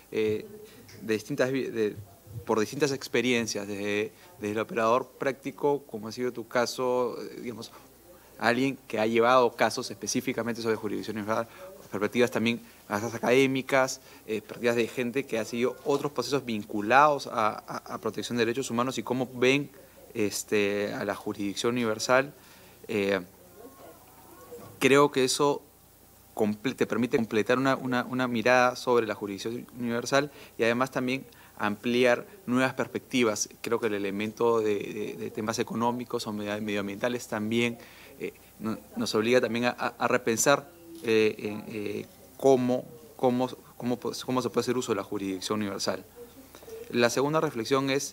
por distintas experiencias, desde el operador práctico, como ha sido tu caso, digamos, alguien que ha llevado casos específicamente sobre jurisdicción universal, perspectivas también más académicas, perspectivas de gente que ha seguido otros procesos vinculados a protección de derechos humanos y cómo ven a la jurisdicción universal. Creo que eso te permite completar una mirada sobre la jurisdicción universal y además también ampliar nuevas perspectivas. Creo que el elemento de temas económicos o medioambientales también nos obliga también a repensar cómo se puede hacer uso de la jurisdicción universal. La segunda reflexión es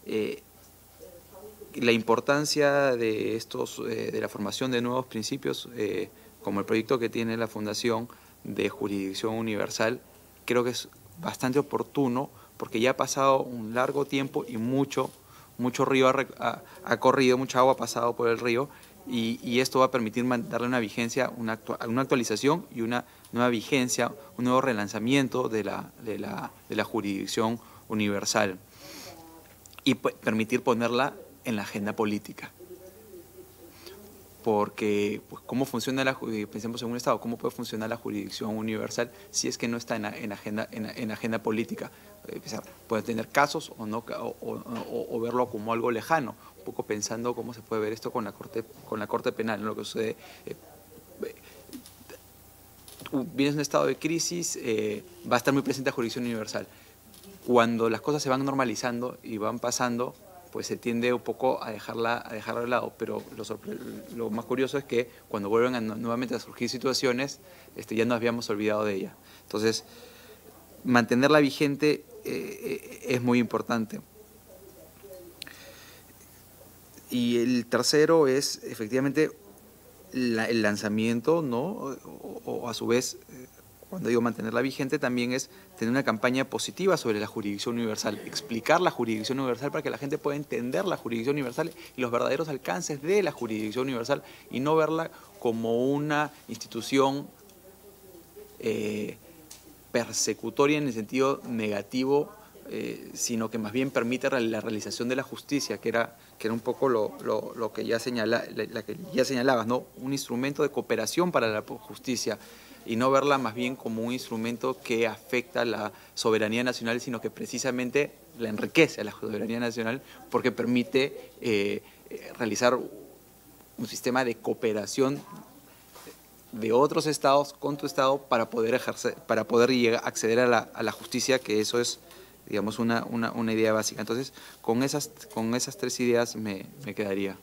la importancia de la formación de nuevos principios, como el proyecto que tiene la Fundación de Jurisdicción Universal. Creo que es bastante oportuno porque ya ha pasado un largo tiempo y mucho río ha corrido, mucha agua ha pasado por el río. Y esto va a permitir darle una vigencia, una actualización y una nueva vigencia, un nuevo relanzamiento de la jurisdicción universal y permitir ponerla en la agenda política. Porque, pues, ¿cómo funciona pensemos en un Estado, cómo puede funcionar la jurisdicción universal si es que no está en agenda política? Puede tener casos o no, o verlo como algo lejano, un poco pensando cómo se puede ver esto con la Corte Penal, ¿no? Lo que sucede vienes de un estado de crisis, va a estar muy presente la jurisdicción universal. Cuando las cosas se van normalizando y van pasando, pues se tiende un poco a dejarla de lado, pero lo más curioso es que cuando vuelven nuevamente a surgir situaciones, ya nos habíamos olvidado de ella. Entonces, mantenerla vigente es muy importante. Y el tercero es, efectivamente, el lanzamiento, ¿no? O a su vez, cuando digo mantenerla vigente, también es tener una campaña positiva sobre la jurisdicción universal, explicar la jurisdicción universal para que la gente pueda entender la jurisdicción universal y los verdaderos alcances de la jurisdicción universal y no verla como una institución persecutoria en el sentido negativo, sino que más bien permite la realización de la justicia, que era un poco lo que ya señalabas, ¿no? Un instrumento de cooperación para la justicia, y no verla más bien como un instrumento que afecta la soberanía nacional, sino que precisamente la enriquece a la soberanía nacional porque permite realizar un sistema de cooperación de otros estados con tu estado para poder acceder a la justicia, que eso es, digamos, una idea básica. Entonces, con esas tres ideas me quedaría.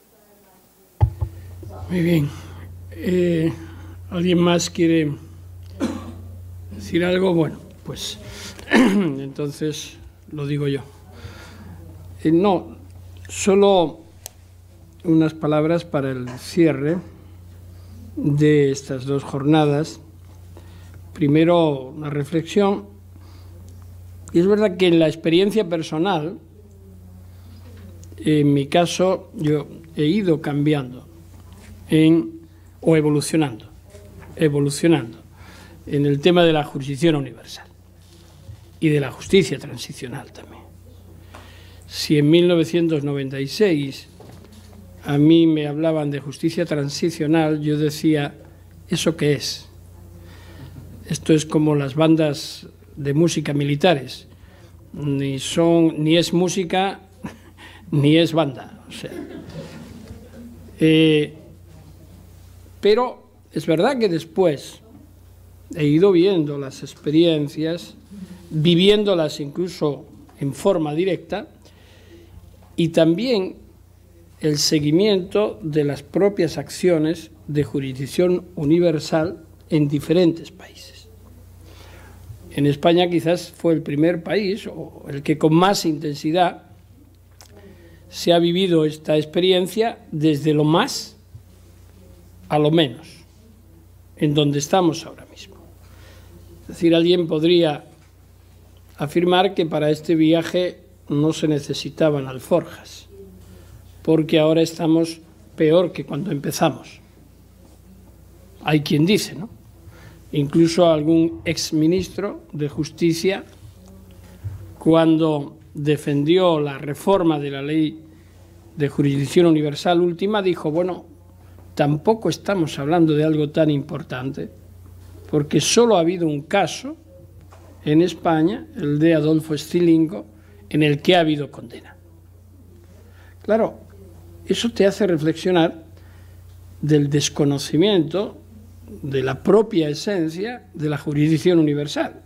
Muy bien. ¿Alguien más quiere decir algo? Bueno, pues entonces lo digo yo. No, solo unas palabras para el cierre de estas dos jornadas. Primero, una reflexión. Y es verdad que en la experiencia personal, en mi caso, yo he ido cambiando o evolucionando en el tema de la jurisdicción universal y de la justicia transicional también. Si en 1996 a mí me hablaban de justicia transicional, yo decía, ¿eso qué es? Esto es como las bandas de música militares, ni es música ni es banda, o sea. Pero es verdad que después he ido viendo las experiencias, viviéndolas incluso en forma directa, y también el seguimiento de las propias acciones de jurisdicción universal en diferentes países. En España quizás fue el primer país, o el que con más intensidad se ha vivido esta experiencia desde lo más a lo menos, en donde estamos ahora mismo. Es decir, alguien podría afirmar que para este viaje no se necesitaban alforjas, porque ahora estamos peor que cuando empezamos. Hay quien dice, ¿no? Incluso algún exministro de Justicia, cuando defendió la reforma de la ley de jurisdicción universal última, dijo, bueno, tampoco estamos hablando de algo tan importante, porque solo ha habido un caso en España, el de Adolfo Stilingo, en el que ha habido condena. Claro, eso te hace reflexionar del desconocimiento de la propia esencia de la jurisdicción universal.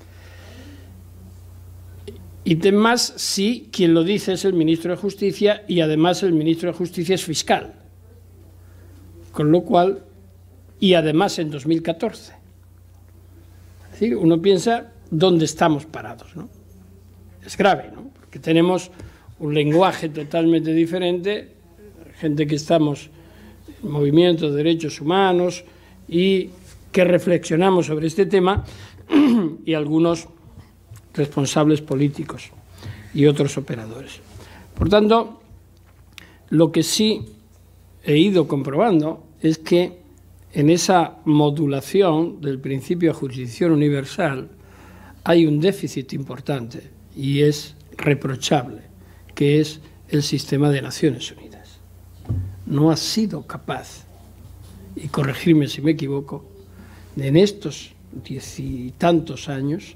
Y más si quien lo dice es el ministro de Justicia, y además el ministro de Justicia es fiscal. Con lo cual, y además en 2014. Es decir, uno piensa dónde estamos parados, ¿no? Es grave, ¿no? Porque tenemos un lenguaje totalmente diferente, gente que estamos en movimientos de derechos humanos y que reflexionamos sobre este tema, y algunos responsables políticos y otros operadores. Por tanto, lo que sí he ido comprobando es que en esa modulación del principio de jurisdicción universal hay un déficit importante y es reprochable, que es el sistema de Naciones Unidas. No ha sido capaz, y corregirme si me equivoco, en estos 10 y tantos años,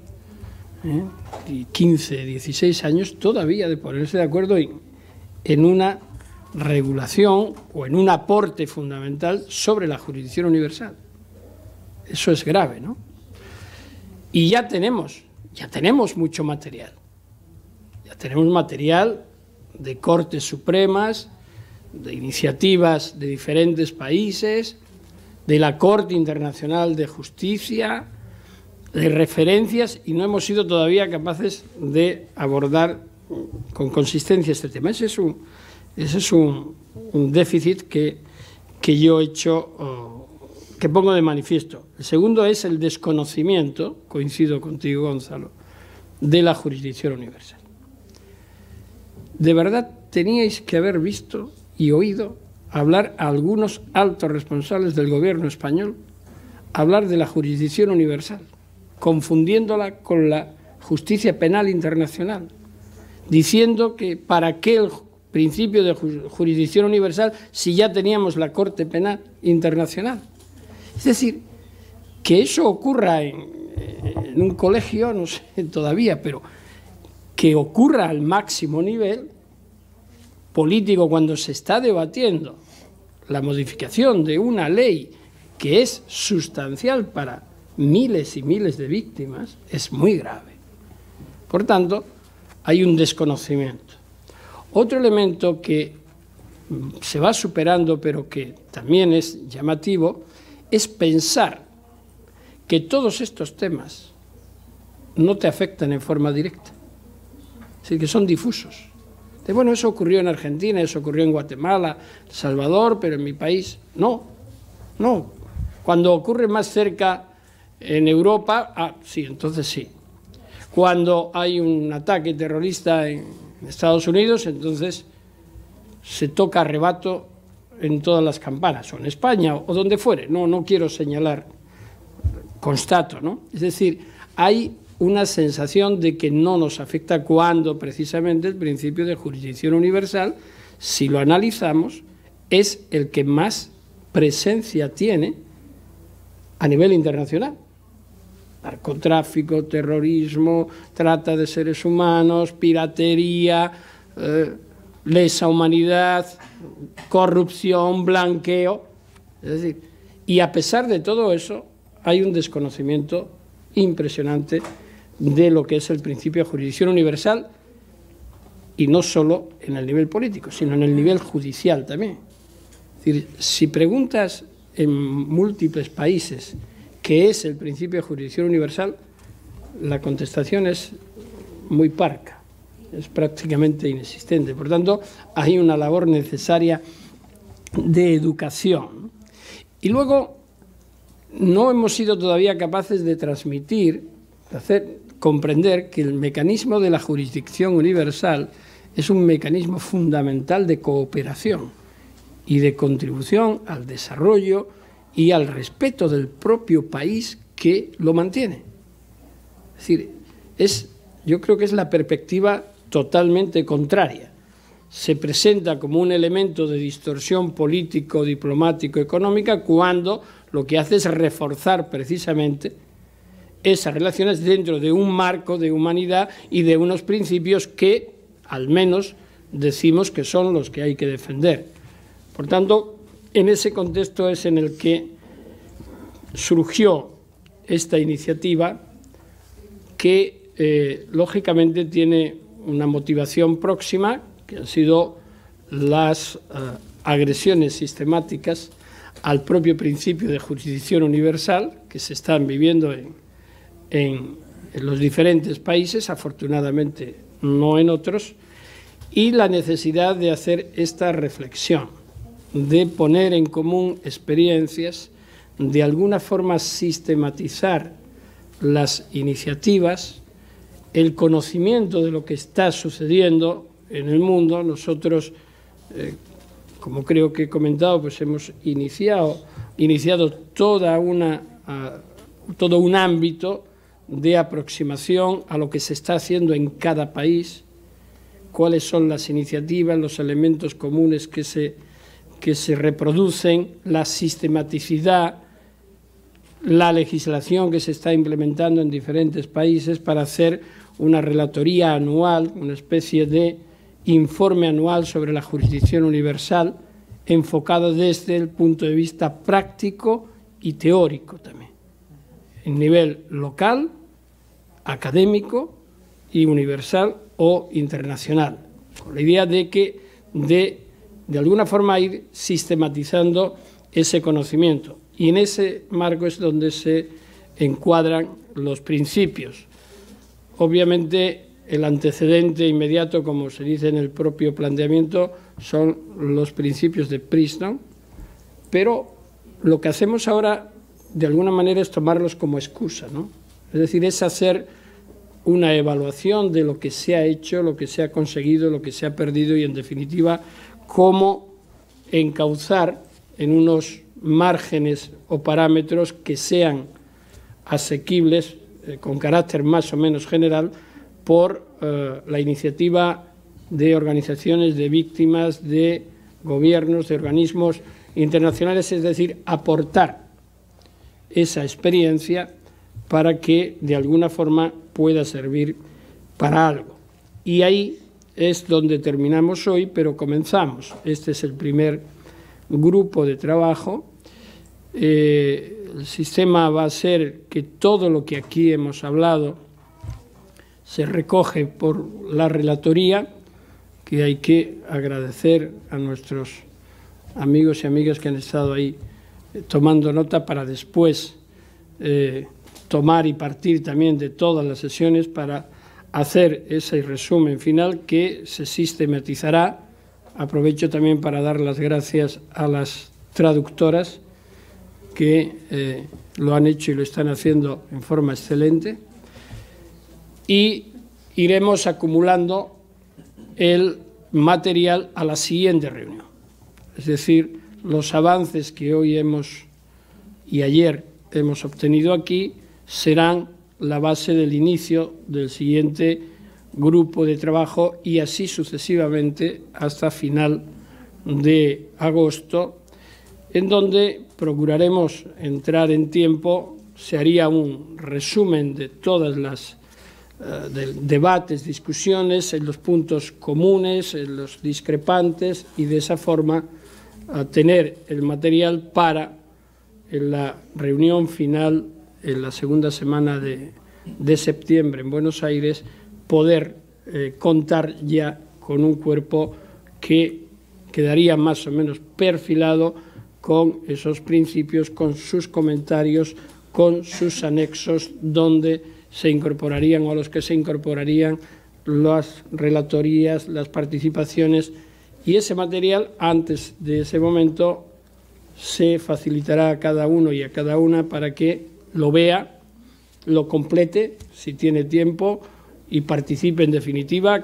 15, 16 años, todavía de ponerse de acuerdo en una regulación o en un aporte fundamental sobre la jurisdicción universal. Eso es grave, ¿no? Y ya tenemos mucho material. Ya tenemos material de Cortes Supremas, de iniciativas de diferentes países, de la Corte Internacional de Justicia, de referencias, y no hemos sido todavía capaces de abordar con consistencia este tema. Ese es un déficit que yo he hecho, que pongo de manifiesto. El segundo es el desconocimiento, coincido contigo, Gonzalo, de la jurisdicción universal. De verdad teníais que haber visto y oído hablar a algunos altos responsables del gobierno español, hablar de la jurisdicción universal, confundiéndola con la justicia penal internacional, diciendo que para qué el principio de jurisdicción universal si ya teníamos la Corte Penal Internacional. Es decir, que eso ocurra en un colegio, no sé todavía, pero que ocurra al máximo nivel político cuando se está debatiendo la modificación de una ley que es sustancial para miles y miles de víctimas, es muy grave. Por tanto, hay un desconocimiento. Otro elemento que se va superando, pero que también es llamativo, es pensar que todos estos temas no te afectan en forma directa, es decir, que son difusos. Bueno, eso ocurrió en Argentina, eso ocurrió en Guatemala, El Salvador, pero en mi país no. Cuando ocurre más cerca en Europa, sí, entonces sí. Cuando hay un ataque terrorista en Estados Unidos, entonces se toca a rebato en todas las campanas, o en España, o donde fuere. No quiero señalar, constato, ¿no? Es decir, hay una sensación de que no nos afecta cuando precisamente el principio de jurisdicción universal, si lo analizamos, es el que más presencia tiene a nivel internacional. Narcotráfico, terrorismo, trata de seres humanos, piratería, lesa humanidad, corrupción, blanqueo. Es decir, y a pesar de todo eso, hay un desconocimiento impresionante de lo que es el principio de jurisdicción universal, y no solo en el nivel político, sino en el nivel judicial también. Es decir, si preguntas en múltiples países qué es el principio de jurisdicción universal, la contestación es muy parca, es prácticamente inexistente. Por tanto, hay una labor necesaria de educación. Y luego, no hemos sido todavía capaces de transmitir, comprender que el mecanismo de la jurisdicción universal es un mecanismo fundamental de cooperación y de contribución al desarrollo y al respeto del propio país que lo mantiene. Es decir, yo creo que es la perspectiva totalmente contraria. Se presenta como un elemento de distorsión político, diplomático, económica, cuando lo que hace es reforzar precisamente esas relaciones dentro de un marco de humanidad y de unos principios que, al menos, decimos que son los que hay que defender. Por tanto, en ese contexto es en el que surgió esta iniciativa que, lógicamente, tiene una motivación próxima, que han sido las agresiones sistemáticas al propio principio de jurisdicción universal que se están viviendo en los diferentes países, afortunadamente no en otros, y la necesidad de hacer esta reflexión, de poner en común experiencias, de alguna forma sistematizar las iniciativas, el conocimiento de lo que está sucediendo en el mundo. Nosotros, como creo que he comentado, pues hemos iniciado todo un ámbito de aproximación a lo que se está haciendo en cada país, cuáles son las iniciativas, los elementos comunes que se reproducen, la sistematicidad, la legislación que se está implementando en diferentes países para hacer una relatoría anual, una especie de informe anual sobre la jurisdicción universal, enfocado desde el punto de vista práctico y teórico también. en nivel local, académico y universal o internacional, con la idea de que de alguna forma ir sistematizando ese conocimiento. Y en ese marco es donde se encuadran los principios. Obviamente, el antecedente inmediato, como se dice en el propio planteamiento, son los principios de Princeton, pero lo que hacemos ahora, de alguna manera, es tomarlos como excusa, ¿no? Es decir, es hacer una evaluación de lo que se ha hecho, lo que se ha conseguido, lo que se ha perdido y, en definitiva, cómo encauzar en unos márgenes o parámetros que sean asequibles, con carácter más o menos general, por la iniciativa de organizaciones, de víctimas, de gobiernos, de organismos internacionales, es decir, aportar esa experiencia para que de alguna forma pueda servir para algo. Y ahí es donde terminamos hoy, pero comenzamos. Este es el primer grupo de trabajo. El sistema va a ser que todo lo que aquí hemos hablado se recoge por la relatoría, que hay que agradecer a nuestros amigos y amigas que han estado ahí tomando nota para después tomar y partir también de todas las sesiones para hacer ese resumen final que se sistematizará. Aprovecho también para dar las gracias a las traductoras que lo han hecho y lo están haciendo en forma excelente. Y iremos acumulando el material a la siguiente reunión. Es decir, los avances que hoy y ayer hemos obtenido aquí serán la base del inicio del siguiente grupo de trabajo y así sucesivamente hasta final de agosto, en donde procuraremos entrar en tiempo. Se haría un resumen de todas las debates, discusiones, en los puntos comunes, en los discrepantes, y de esa forma tener el material para en la reunión final en la segunda semana de septiembre en Buenos Aires poder contar ya con un cuerpo que quedaría más o menos perfilado con esos principios, con sus comentarios, con sus anexos, donde se incorporarían o a los que se incorporarían las relatorías, las participaciones, y ese material antes de ese momento se facilitará a cada uno y a cada una para que lo vea, lo complete si tiene tiempo y participe en definitiva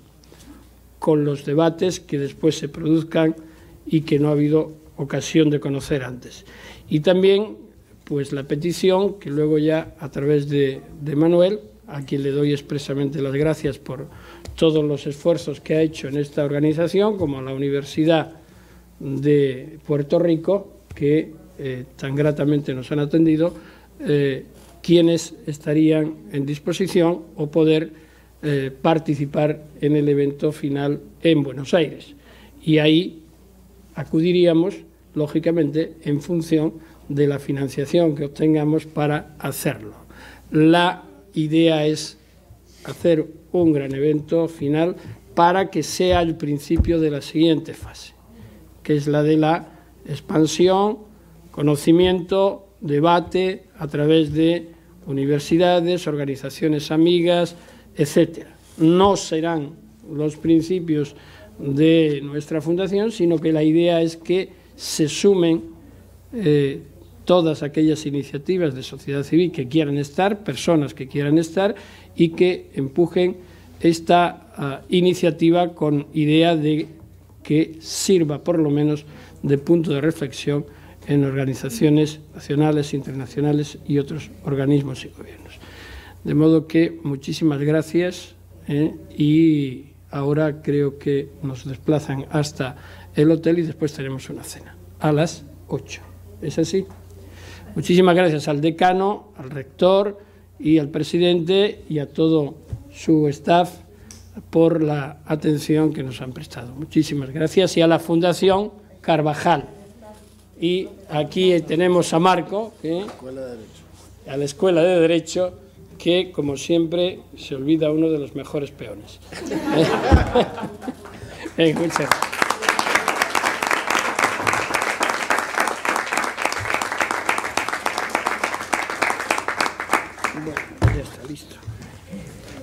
con los debates que después se produzcan y que no ha habido ocasión de conocer antes. Y también pues la petición que luego ya a través de Manuel, a quien le doy expresamente las gracias por todos los esfuerzos que ha hecho en esta organización, como a la Universidad de Puerto Rico, que tan gratamente nos han atendido, quienes estarían en disposición o poder participar en el evento final en Buenos Aires. Y ahí acudiríamos, lógicamente, en función de la financiación que obtengamos para hacerlo. La idea es hacer un gran evento final para que sea el principio de la siguiente fase, que es la de la expansión, conocimiento, debate a través de universidades, organizaciones amigas, etcétera. No serán los principios de nuestra fundación, sino que la idea es que se sumen todas aquellas iniciativas de sociedad civil que quieran estar, personas que quieran estar y que empujen esta iniciativa con idea de que sirva por lo menos de punto de reflexión en organizaciones nacionales, internacionales y otros organismos y gobiernos. De modo que muchísimas gracias y ahora creo que nos desplazan hasta el hotel y después tenemos una cena a las 8. ¿Es así? Muchísimas gracias al decano, al rector y al presidente y a todo su staff por la atención que nos han prestado. Muchísimas gracias, y a la Fundación Carvajal. Y aquí tenemos a Marco, a la Escuela de Derecho, que, como siempre, se olvida uno de los mejores peones. Muchas gracias. Bueno, ya está listo.